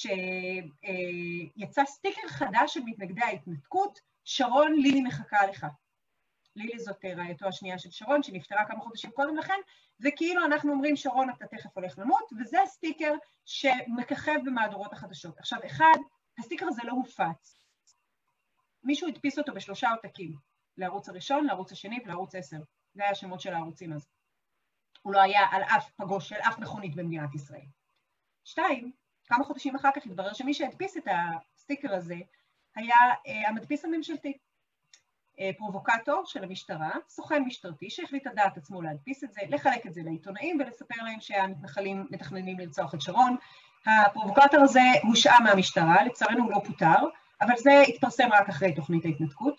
Speaker 3: שיצא סטיקר חדש של מתנגדי ההתנתקות, שרון לילי מחכה לך. לילי זאת רעייתו השנייה של שרון, שנפטרה כמה חודשים קודם לכן, וכאילו אנחנו אומרים, שרון, אתה תכף הולך למות, וזה הסטיקר שמככב במהדורות החדשות. עכשיו, אחד, הסטיקר הזה לא הופץ. מישהו הדפיס אותו בשלושה עותקים, לערוץ הראשון, לערוץ השני ולערוץ עשר. זה היה השמות של הערוצים הזה. הוא לא היה על אף פגוש של אף מכונית במדינת ישראל. שתיים, כמה חודשים אחר כך התברר שמי שהדפיס את הסטיקר הזה, היה המדפיס הממשלתי. פרובוקטור של המשטרה, סוכן משטרתי שהחליט לדעת עצמו להדפיס את זה, לחלק את זה לעיתונאים ולספר להם שהמתנחלים מתכננים לרצוח את שרון. הפרובוקטור הזה הושעה מהמשטרה, לצערנו הוא לא פוטר, אבל זה התפרסם רק אחרי תוכנית ההתנתקות.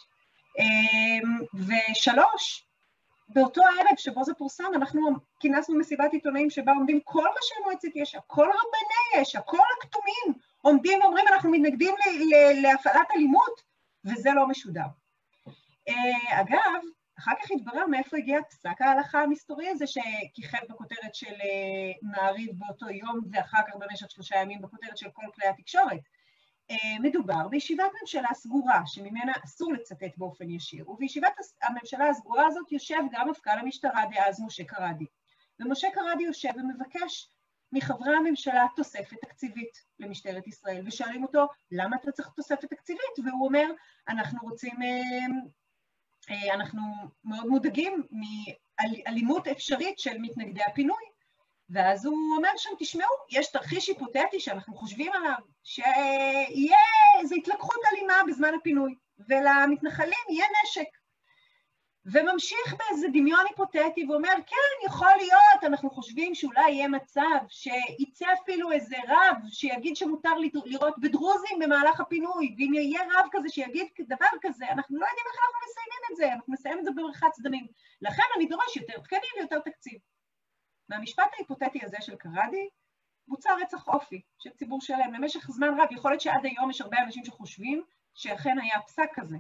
Speaker 3: ושלוש, באותו הערב שבו זה פורסם, אנחנו כינסנו מסיבת עיתונאים שבה עומדים כל ראשי מועצת יש"ע, כל רבני יש"ע, כל הכתומים, עומדים ואומרים אנחנו מתנגדים להפעלת אלימות, וזה לא משודר. אגב, אחר כך התברר מאיפה הגיע פסק ההלכה המסתורי הזה שכיכב בכותרת של מעריב באותו יום ואחר כך במשך שלושה ימים בכותרת של כל כלי התקשורת. מדובר בישיבת ממשלה סגורה שממנה אסור לצטט באופן ישיר, ובישיבת הממשלה הסגורה הזאת יושב גם מפכ"ל המשטרה דאז משה קרדי. ומשה קרדי יושב ומבקש מחברי הממשלה תוספת תקציבית למשטרת ישראל, ושואלים אותו למה אתה צריך תוספת תקציבית, והוא אומר אנחנו רוצים... אנחנו מאוד מודאגים מאלימות אפשרית של מתנגדי הפינוי, ואז הוא אומר שם, תשמעו, יש תרחיש היפותטי שאנחנו חושבים עליו, שיהיה איזו התלקחות אלימה בזמן הפינוי, ולמתנחלים יהיה נשק. וממשיך באיזה דמיון היפותטי, ואומר, כן, יכול להיות, אנחנו חושבים שאולי יהיה מצב שיצא אפילו איזה רב שיגיד שמותר לראות בדרוזים במהלך הפינוי, ואם יהיה רב כזה שיגיד דבר כזה, אנחנו לא יודעים איך אנחנו מסיימים את זה, אנחנו מסיים את זה במרחץ דמים. לכן אני דורש יותר תקנים ויותר תקציב. מהמשפט ההיפותטי הזה של קרדי, בוצע רצח אופי של ציבור שלם. למשך זמן רב, יכול להיות שעד היום יש הרבה אנשים שחושבים שאכן היה פסק כזה.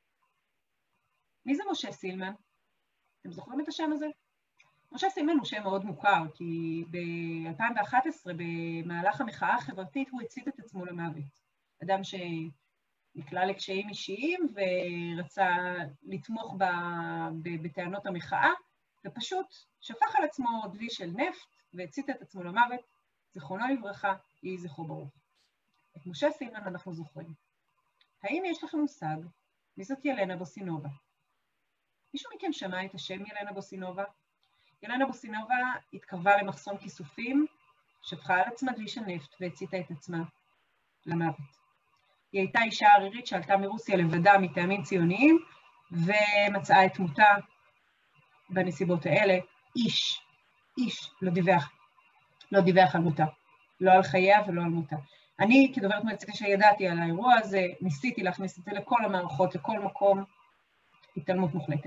Speaker 3: מי זה משה סילמן? אתם זוכרים את השם הזה? משה סילמן הוא שם מאוד מוכר, כי ב-אלפיים ואחת עשרה, במהלך המחאה החברתית, הוא הצית את עצמו למוות. אדם שנקלע לקשיים אישיים ורצה לתמוך בטענות המחאה, ופשוט שפך על עצמו דלי של נפט והצית את עצמו למוות, זכרונו לברכה, יהי זכרו ברוך. את משה סילמן אנחנו זוכרים. האם יש לכם מושג מי זאת ילנה בוסינובה? מישהו מכם שמע את השם ילנה בוסינובה? ילנה בוסינובה התקרבה למחסום כיסופים, שפכה על עצמה דלי של נפט והציתה את עצמה למוות. היא הייתה אישה ערירית שעלתה מרוסיה לבדה מטעמים ציוניים, ומצאה את מותה בנסיבות האלה. איש, איש לא דיווח, לא דיווח על מותה, לא על חייה ולא על מותה. אני כדוברת מועצת יש"ע ידעתי על האירוע הזה, ניסיתי להכניס את זה לכל המערכות, לכל מקום, התעלמות מוחלטת.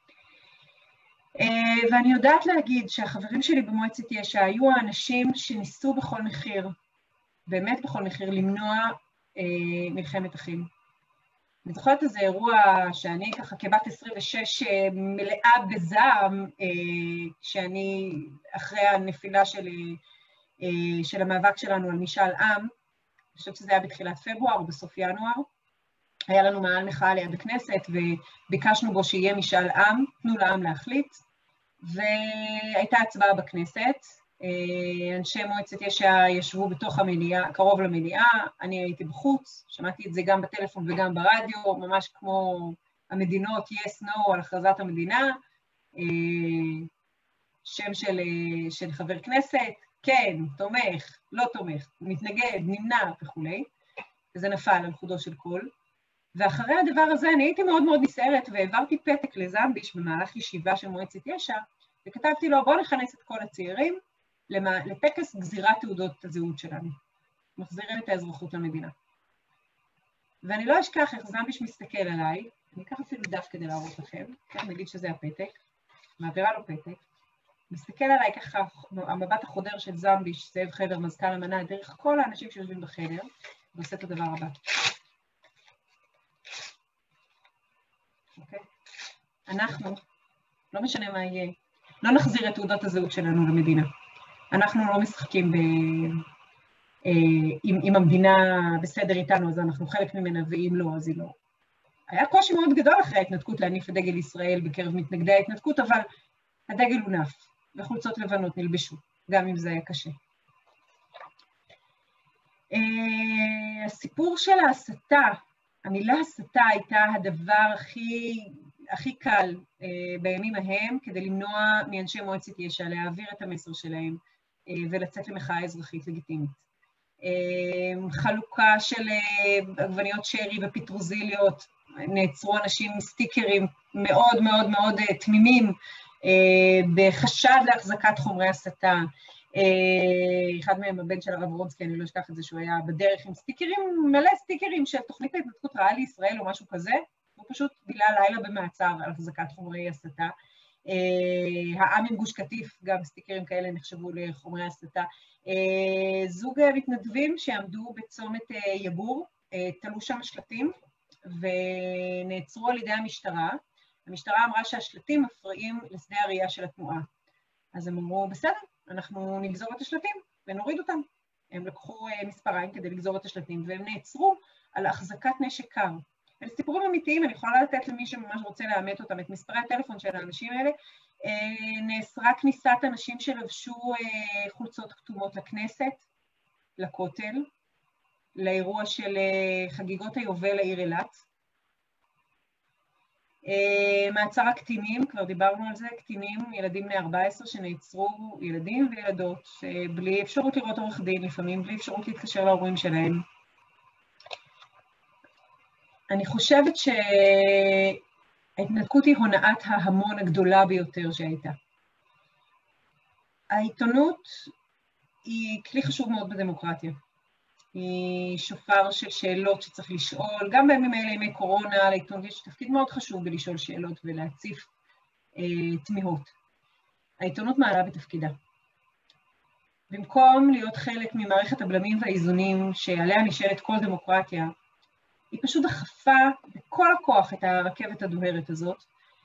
Speaker 3: ואני יודעת להגיד שהחברים שלי במועצת יש"ע היו האנשים שניסו בכל מחיר, באמת בכל מחיר, למנוע מלחמת אחים. אני זוכרת איזה אירוע שאני ככה כבת עשרים ושש מלאה בזעם, שאני אחרי הנפילה של, של המאבק שלנו על משאל עם, אני חושבת שזה היה בתחילת פברואר או בסוף ינואר, היה לנו מאהל מחאה ליד הכנסת וביקשנו בו שיהיה משאל עם, תנו לעם להחליט, והייתה הצבעה בכנסת, אנשי מועצת יש"ע ישבו בתוך המליאה, קרוב למליאה, אני הייתי בחוץ, שמעתי את זה גם בטלפון וגם ברדיו, ממש כמו המדינות yes no על הכרזת המדינה, שם של, של חבר כנסת, כן, תומך, לא תומך, מתנגד, נמנע וכולי, וזה נפל על חודו של קול. ואחרי הדבר הזה אני הייתי מאוד מאוד נסערת, והעברתי פתק לזמביש במהלך ישיבה של מועצת יש"ע, וכתבתי לו, בואו נכנס את כל הצעירים לטקס גזירת תעודות הזהות שלנו. מחזירים את האזרחות למדינה. ואני לא אשכח איך זמביש מסתכל עליי, אני אקח אפילו דף כדי להראות לכם, כן, נגיד שזה הפתק, מעבירה לו פתק, מסתכל עליי ככה, המבט החודר של זמביש, זאב חדר, מזכ"ל אמנה, דרך כל האנשים שיושבים בחדר, ועושה את הדבר הבא. אוקיי? אנחנו, לא משנה מה יהיה, לא נחזיר את תעודות הזהות שלנו למדינה. אנחנו לא משחקים ב... אם, אם המדינה בסדר איתנו, אז אנחנו חלק ממנה, ואם לא, אז היא לא. היה קושי מאוד גדול אחרי ההתנתקות להניף את דגל ישראל בקרב מתנגדי ההתנתקות, אבל הדגל הונף, וחולצות לבנות נלבשו, גם אם זה היה קשה. הסיפור של ההסתה, המילה הסתה הייתה הדבר הכי, הכי קל בימים ההם, כדי למנוע מאנשי מועצת יש"ע להעביר את המסר שלהם, ולצאת למחאה אזרחית לגיטימית. חלוקה של עגבניות שרי ופטרוזיליות, נעצרו אנשים עם סטיקרים מאוד מאוד מאוד תמימים, בחשד להחזקת חומרי הסתה. אחד מהם, הבן של הרב רונסקי, אני לא אשכח את זה, שהוא היה בדרך עם סטיקרים, מלא סטיקרים של תוכנית ההתנתקות רעה לישראל או משהו כזה, הוא פשוט בילה לילה במעצר על החזקת חומרי הסתה. העם עם גוש קטיף, גם סטיקרים כאלה נחשבו לחומרי הסתה. זוג מתנדבים שעמדו בצומת יגור, תלו שם שלטים ונעצרו על ידי המשטרה. המשטרה אמרה שהשלטים מפריעים לשדה הראייה של התנועה. אז הם אמרו, בסדר, אנחנו נגזור את השלטים ונוריד אותם. הם לקחו מספריים כדי לגזור את השלטים, והם נעצרו על החזקת נשק קר. אלה סיפורים אמיתיים, אני יכולה לתת למי שממש רוצה לאמת אותם, את מספרי הטלפון של האנשים האלה. נאסרה כניסת אנשים שלבשו חולצות כתומות לכנסת, לכותל, לאירוע של חגיגות היובל לעיר אילת. מעצר הקטינים, כבר דיברנו על זה, קטינים, ילדים בני ארבע עשרה שנעצרו, ילדים וילדות, בלי אפשרות לראות עורך דין, לפעמים בלי אפשרות להתקשר להורים שלהם. אני חושבת שההתנתקות היא הונאת ההמון הגדולה ביותר שהייתה. העיתונות היא כלי חשוב מאוד בדמוקרטיה. היא שופר של שאלות שצריך לשאול, גם בימים האלה, ימי קורונה, לעיתונות יש תפקיד מאוד חשוב בלשאול שאלות ולהציף אה, תמיהות. העיתונות מעלה בתפקידה. במקום להיות חלק ממערכת הבלמים והאיזונים שעליה נשאלת כל דמוקרטיה, היא פשוט דחפה בכל הכוח את הרכבת הדוהרת הזאת.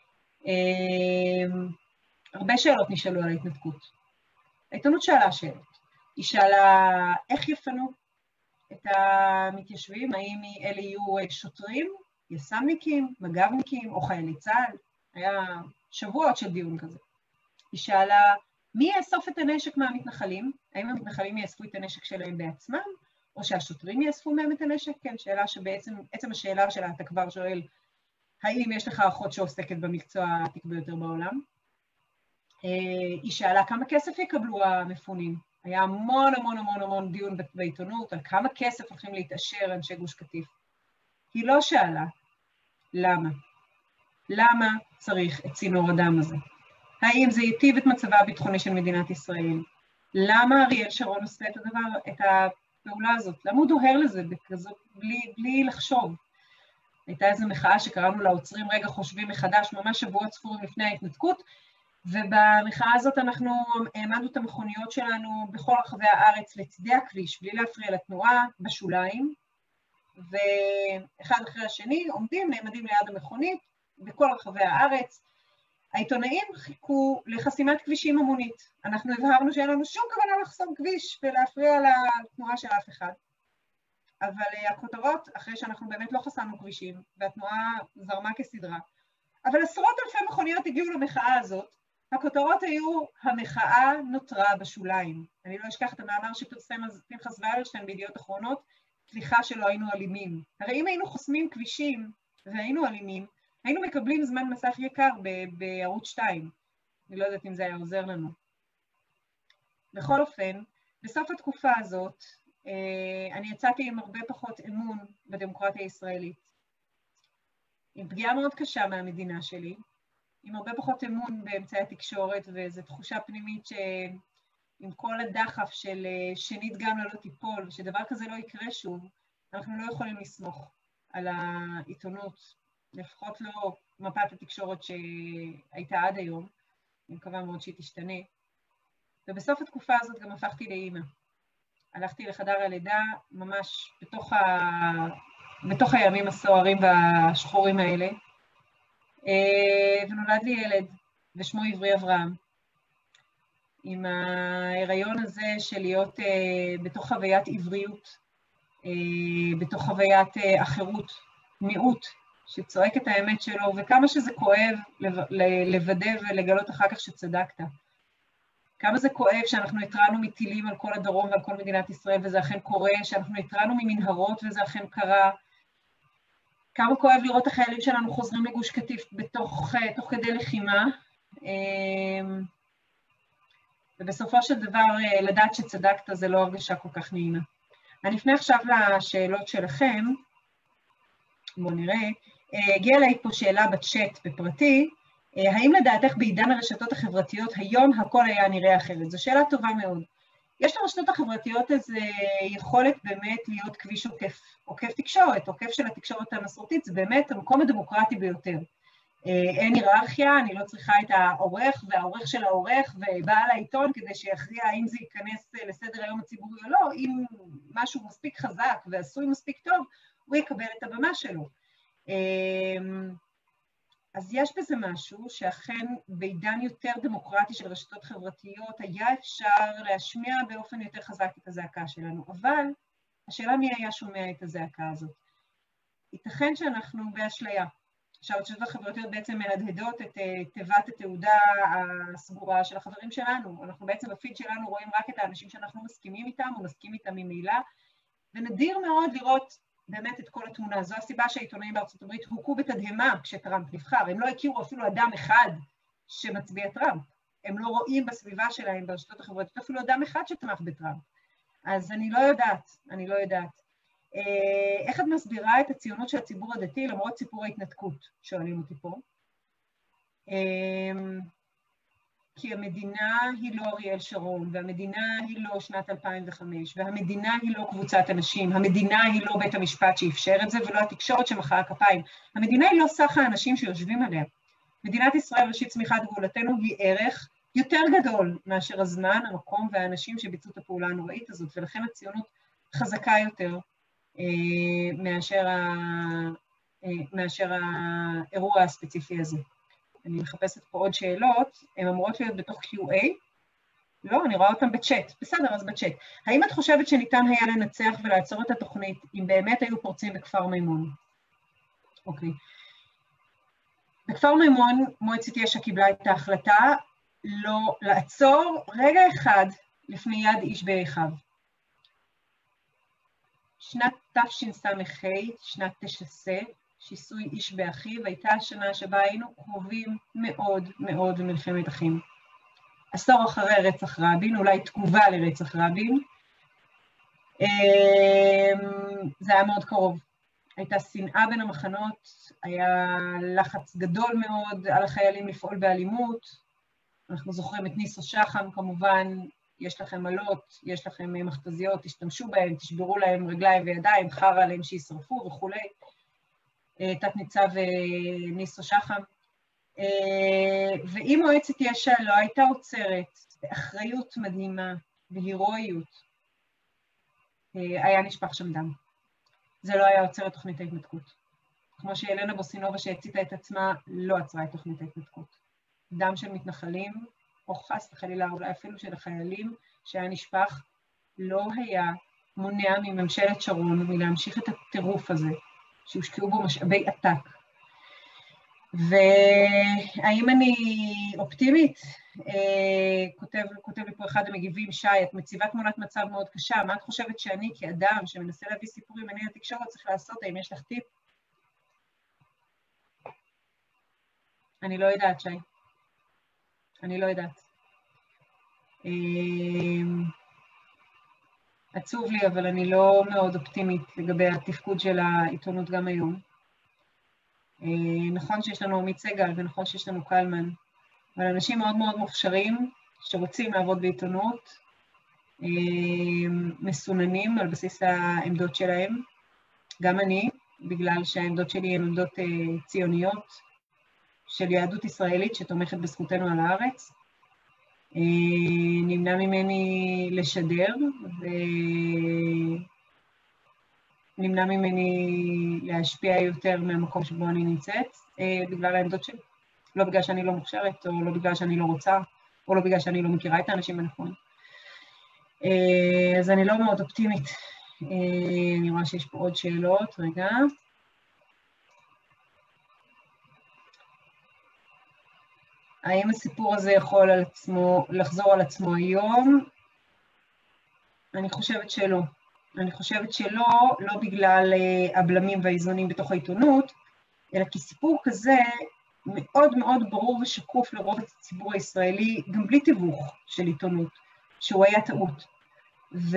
Speaker 3: הרבה שאלות נשאלו על ההתנתקות. העיתונות שאלה שאלות. היא שאלה איך יפנו את המתיישבים, האם אלה יהיו שוטרים, יס"מניקים, מג"בניקים או חיילי צה"ל. היה שבועות של דיון כזה. היא שאלה מי יאסוף את הנשק מהמתנחלים, האם המתנחלים יאספו את הנשק שלהם בעצמם, או שהשוטרים יאספו מהם את הנשק? כן, שאלה שבעצם, עצם השאלה שלה, אתה כבר שואל, האם יש לך אחות שעוסקת במקצוע העתיק ביותר בעולם? היא שאלה כמה כסף יקבלו המפונים. היה המון המון המון המון דיון בעיתונות על כמה כסף הולכים להתעשר אנשי גוש קטיף. היא לא שאלה, למה? למה צריך את צינור הדם הזה? האם זה ייטיב את מצבה הביטחוני של מדינת ישראל? למה אריאל שרון עושה את הדבר, את ה... הפעולה הזאת, למה הוא דוהר לזה בכזאת, בלי, בלי לחשוב? הייתה איזו מחאה שקראנו לה עוצרים רגע חושבים מחדש, ממש שבועות ספורים לפני ההתנתקות, ובמחאה הזאת אנחנו העמדנו את המכוניות שלנו בכל רחבי הארץ לצדי הכביש, בלי להפריע לתנועה, בשוליים, ואחד אחרי השני עומדים, נעמדים ליד המכונית, בכל רחבי הארץ. העיתונאים חיכו לחסימת כבישים המונית. אנחנו הבהרנו שאין לנו שום כוונה לחסום כביש ולהפריע לתנועה של אף אחד. אבל הכותרות, אחרי שאנחנו באמת לא חסמנו כבישים, והתנועה זרמה כסדרה, אבל עשרות אלפי מכוניות הגיעו למחאה הזאת, הכותרות היו, המחאה נותרה בשוליים. אני לא אשכח את המאמר שפרסם פנחס ויילרשטיין בידיעות אחרונות, סליחה שלא היינו אלימים. הרי אם היינו חוסמים כבישים והיינו אלימים, היינו מקבלים זמן מסך יקר בערוץ שתיים. אני לא יודעת אם זה היה עוזר לנו. בכל אופן, בסוף התקופה הזאת, אני יצאתי עם הרבה פחות אמון בדמוקרטיה הישראלית, עם פגיעה מאוד קשה מהמדינה שלי, עם הרבה פחות אמון באמצעי התקשורת, וזו תחושה פנימית שעם כל הדחף של שנית גם לא תיפול, ושדבר כזה לא יקרה שוב, אנחנו לא יכולים לסמוך על העיתונות, לפחות לא מפת התקשורת שהייתה עד היום, אני מקווה מאוד שהיא תשתנה. ובסוף התקופה הזאת גם הפכתי לאימא. הלכתי לחדר הלידה ממש בתוך, ה... בתוך הימים הסוערים והשחורים האלה, ונולד לי ילד, ושמו עברי אברהם. עם ההיריון הזה של להיות בתוך חוויית עבריות, בתוך חוויית אחרות, מיעוט, שצועק את האמת שלו, וכמה שזה כואב לוודא ולגלות אחר כך שצדקת. כמה זה כואב שאנחנו התרענו מטילים על כל הדרום ועל כל מדינת ישראל, וזה אכן קורה, שאנחנו התרענו ממנהרות וזה אכן קרה. כמה כואב לראות החיילים שלנו חוזרים לגוש קטיף בתוך, תוך כדי לחימה. ובסופו של דבר, לדעת שצדקת זה לא הרגשה כל כך נעימה. אני אפנה עכשיו לשאלות שלכם. בואו נראה. הגיעה אליי פה שאלה בצ'אט בפרטי, האם לדעתך בעידן הרשתות החברתיות היום הכל היה נראה אחרת? זו שאלה טובה מאוד. יש לרשתות החברתיות איזו יכולת באמת להיות כביש עוקף, עוקף תקשורת, עוקף של התקשורת המסורתית, זה באמת המקום הדמוקרטי ביותר. אין היררכיה, אני לא צריכה את העורך והעורך של העורך ובעל העיתון כדי שיכריע האם זה ייכנס לסדר היום הציבורי או לא, אם משהו מספיק חזק ועשוי מספיק טוב, הוא יקבל את הבמה שלו. אז יש בזה משהו שאכן בעידן יותר דמוקרטי של רשתות חברתיות היה אפשר להשמיע באופן יותר חזק את הזעקה שלנו, אבל השאלה מי היה שומע את הזעקה הזאת. ייתכן שאנחנו באשליה, שהרשתות החברתיות בעצם מנדהדות את תיבת התעודה הסגורה של החברים שלנו, אנחנו בעצם בפיד שלנו רואים רק את האנשים שאנחנו מסכימים איתם או מסכים איתם ממילא, ונדיר מאוד לראות באמת את כל התמונה. זו הסיבה שהעיתונאים בארצות הברית הוכו בתדהמה כשטראמפ נבחר. הם לא הכירו אפילו אדם אחד שמצביע טראמפ. הם לא רואים בסביבה שלהם, ברשתות החברתיות, אפילו אדם אחד שתמך בטראמפ. אז אני לא יודעת, אני לא יודעת. איך את מסבירה את הציונות של הציבור הדתי למרות סיפור ההתנתקות, שואלים אותי פה. כי המדינה היא לא אריאל שרון, והמדינה היא לא שנת אלפיים וחמש, והמדינה היא לא קבוצת אנשים, המדינה היא לא בית המשפט שאפשר את זה, ולא התקשורת שמחאה כפיים. המדינה היא לא סך האנשים שיושבים עליה. מדינת ישראל, ראשית צמיחת גאולתנו, היא ערך יותר גדול מאשר הזמן, המקום והאנשים שביצעו את הפעולה הנוראית הזאת, ולכן הציונות חזקה יותר אה, מאשר, ה, אה, מאשר האירוע הספציפי הזה. אני מחפשת פה עוד שאלות, הן אמורות להיות בתוך קיו איי. לא, אני רואה אותן בצ'אט. בסדר, אז בצ'אט. האם את חושבת שניתן היה לנצח ולעצור את התוכנית אם באמת היו פורצים בכפר מימון? אוקיי. בכפר מימון, מועצת יש"ע קיבלה את ההחלטה לא לעצור רגע אחד לפני יד איש באחיו. שנת תשס"ה, שנת תש"ס, שיסוי איש באחיו, הייתה השנה שבה היינו קרובים מאוד מאוד למלחמת אחים. עשור אחרי רצח רבין, אולי תגובה לרצח רבין, זה היה מאוד קרוב. הייתה שנאה בין המחנות, היה לחץ גדול מאוד על החיילים לפעול באלימות. אנחנו זוכרים את ניסו שחם, כמובן, יש לכם מלות, יש לכם מכתזיות, תשתמשו בהם, תשברו להם רגליים וידיים, חר עליהם שישרפו וכו'. תת ניצב ניסו שחם. ואם מועצת יש"ע לא הייתה עוצרת באחריות מדהימה, בהירואיות, היה נשפך שם דם. זה לא היה עוצר את תוכנית ההתנתקות. כמו שאלנה בוסינובה שהציתה את עצמה, לא עצרה את תוכנית ההתנתקות. דם של מתנחלים, או חס וחלילה, אולי אפילו של החיילים, שהיה נשפך, לא היה מונע מממשלת שרון מלהמשיך את הטירוף הזה, שהושקעו בו משאבי עתק. והאם אני אופטימית? כותב, כותב לי פה אחד המגיבים, שי, את מציבה תמונת מצב מאוד קשה, מה את חושבת שאני כאדם שמנסה להביא סיפורים מעניין לתקשורת צריך לעשות? האם יש לך טיפ? אני לא יודעת, שי. אני לא יודעת. עצוב לי, אבל אני לא מאוד אופטימית לגבי התפקוד של העיתונות גם היום. נכון שיש לנו עמית סגל ונכון שיש לנו קלמן, אבל אנשים מאוד מאוד מוכשרים שרוצים לעבוד בעיתונות, מסוננים על בסיס העמדות שלהם. גם אני, בגלל שהעמדות שלי הן עמדות ציוניות של יהדות ישראלית שתומכת בזכותנו על הארץ. נמנע ממני לשדר, ונמנע ממני להשפיע יותר מהמקום שבו אני נמצאת, בגלל העמדות שלי. לא בגלל שאני לא מוכשרת, או לא בגלל שאני לא רוצה, או לא בגלל שאני לא מכירה את האנשים הנכון. אז אני לא מאוד אופטימית. אני רואה שיש פה עוד שאלות, רגע. האם הסיפור הזה יכול על עצמו, לחזור על עצמו היום? אני חושבת שלא. אני חושבת שלא, לא בגלל הבלמים והאיזונים בתוך העיתונות, אלא כי סיפור כזה מאוד מאוד ברור ושקוף לרוב הציבור הישראלי, גם בלי תיווך של עיתונות, שהוא היה טעות. ו...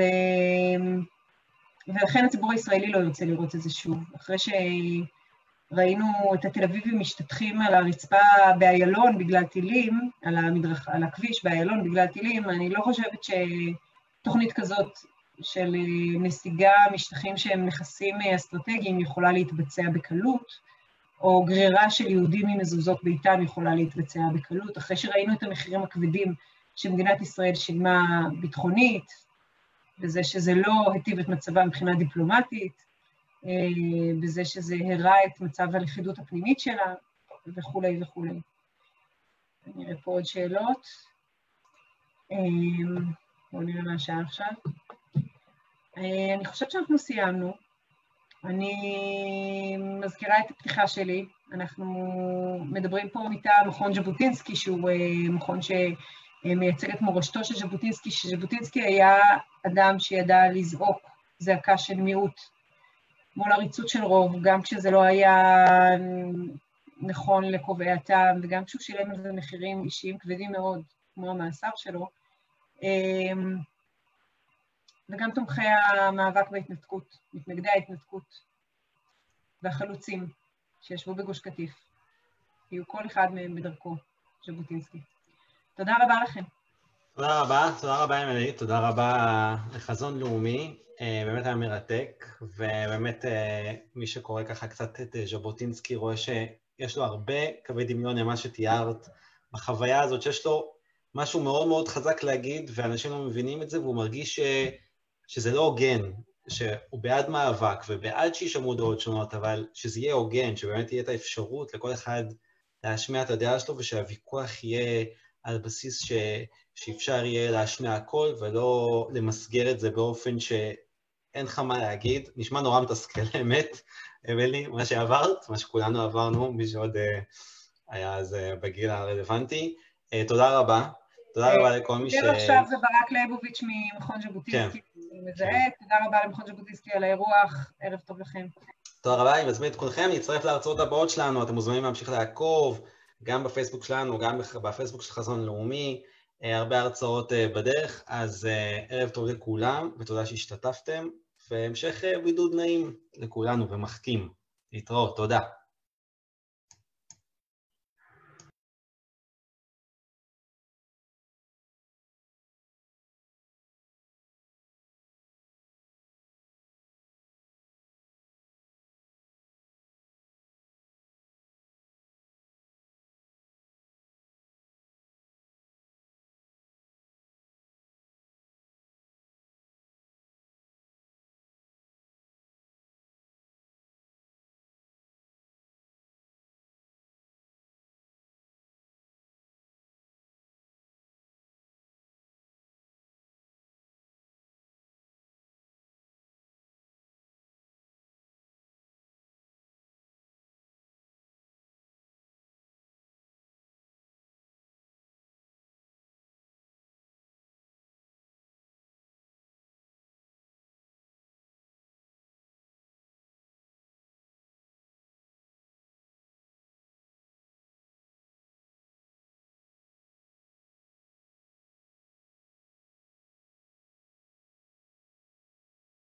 Speaker 3: ולכן הציבור הישראלי לא ירצה לראות את זה שוב. אחרי שראינו את התל אביבים משתטחים על הרצפה באיילון בגלל טילים, על, המדרח... על הכביש באיילון בגלל טילים, אני לא חושבת שתוכנית כזאת של נסיגה משטחים שהם נכסים אסטרטגיים יכולה להתבצע בקלות, או גרירה של יהודים ממזוזות ביתם יכולה להתבצע בקלות, אחרי שראינו את המחירים הכבדים שמדינת ישראל שילמה ביטחונית, בזה שזה לא היטיב את מצבה מבחינה דיפלומטית, בזה שזה הרע את מצב הלכידות הפנימית שלה, וכו' וכו'. נראה פה עוד שאלות. בואו נראה מה השעה עכשיו. אני חושבת שאנחנו סיימנו. אני מזכירה את הפתיחה שלי. אנחנו מדברים פה מטעם מכון ז'בוטינסקי, שהוא מכון שמייצג את מורשתו של ז'בוטינסקי, שז'בוטינסקי היה אדם שידע לזעוק זעקה של מיעוט מול עריצות של רוב, גם כשזה לא היה נכון לקובעי הטעם, וגם כשהוא שילם על זה מחירים אישיים כבדים מאוד, כמו המאסר שלו, וגם תומכי המאבק בהתנתקות, מתנגדי ההתנתקות, והחלוצים שישבו בגוש קטיף, היו כל אחד מהם בדרכו, ז'בוטינסקי. תודה רבה לכם.
Speaker 1: תודה רבה, תודה רבה אמילי, תודה רבה לחזון לאומי, באמת היה מרתק, ובאמת מי שקורא ככה קצת את ז'בוטינסקי רואה שיש לו הרבה קווי דמיון למה שתיארת בחוויה הזאת, שיש לו משהו מאוד מאוד חזק להגיד, ואנשים לא מבינים את זה, והוא מרגיש ש... שזה לא הוגן, שהוא בעד מאבק ובעד שישמעו דעות שונות, אבל שזה יהיה הוגן, שבאמת תהיה את האפשרות לכל אחד להשמיע את הדעה שלו, ושהוויכוח יהיה על בסיס ש... שאפשר יהיה להשמיע הכל, ולא למסגר את זה באופן שאין לך מה להגיד. נשמע נורא מתסכל, האמת, אמילי, מה שעברת, מה שכולנו עברנו, מי שעוד uh, היה אז uh, בגיל הרלוונטי. Uh, תודה רבה. תודה רבה לכל מי ש...
Speaker 3: עכשיו זה ברק ליבוביץ' ממכון ז'בוטינסקי. מזהה, תודה רבה למכון ז'בוטינסקי על האירוח, ערב טוב לכם.
Speaker 1: תודה רבה, אני מזמין את כולכם להצטרף להרצאות הבאות שלנו, אתם מוזמנים להמשיך לעקוב, גם בפייסבוק שלנו, גם בפייסבוק של חזון לאומי, הרבה הרצאות בדרך, אז ערב טוב לכולם, ותודה שהשתתפתם, והמשך בידוד נעים לכולנו ומחכים. להתראות, תודה.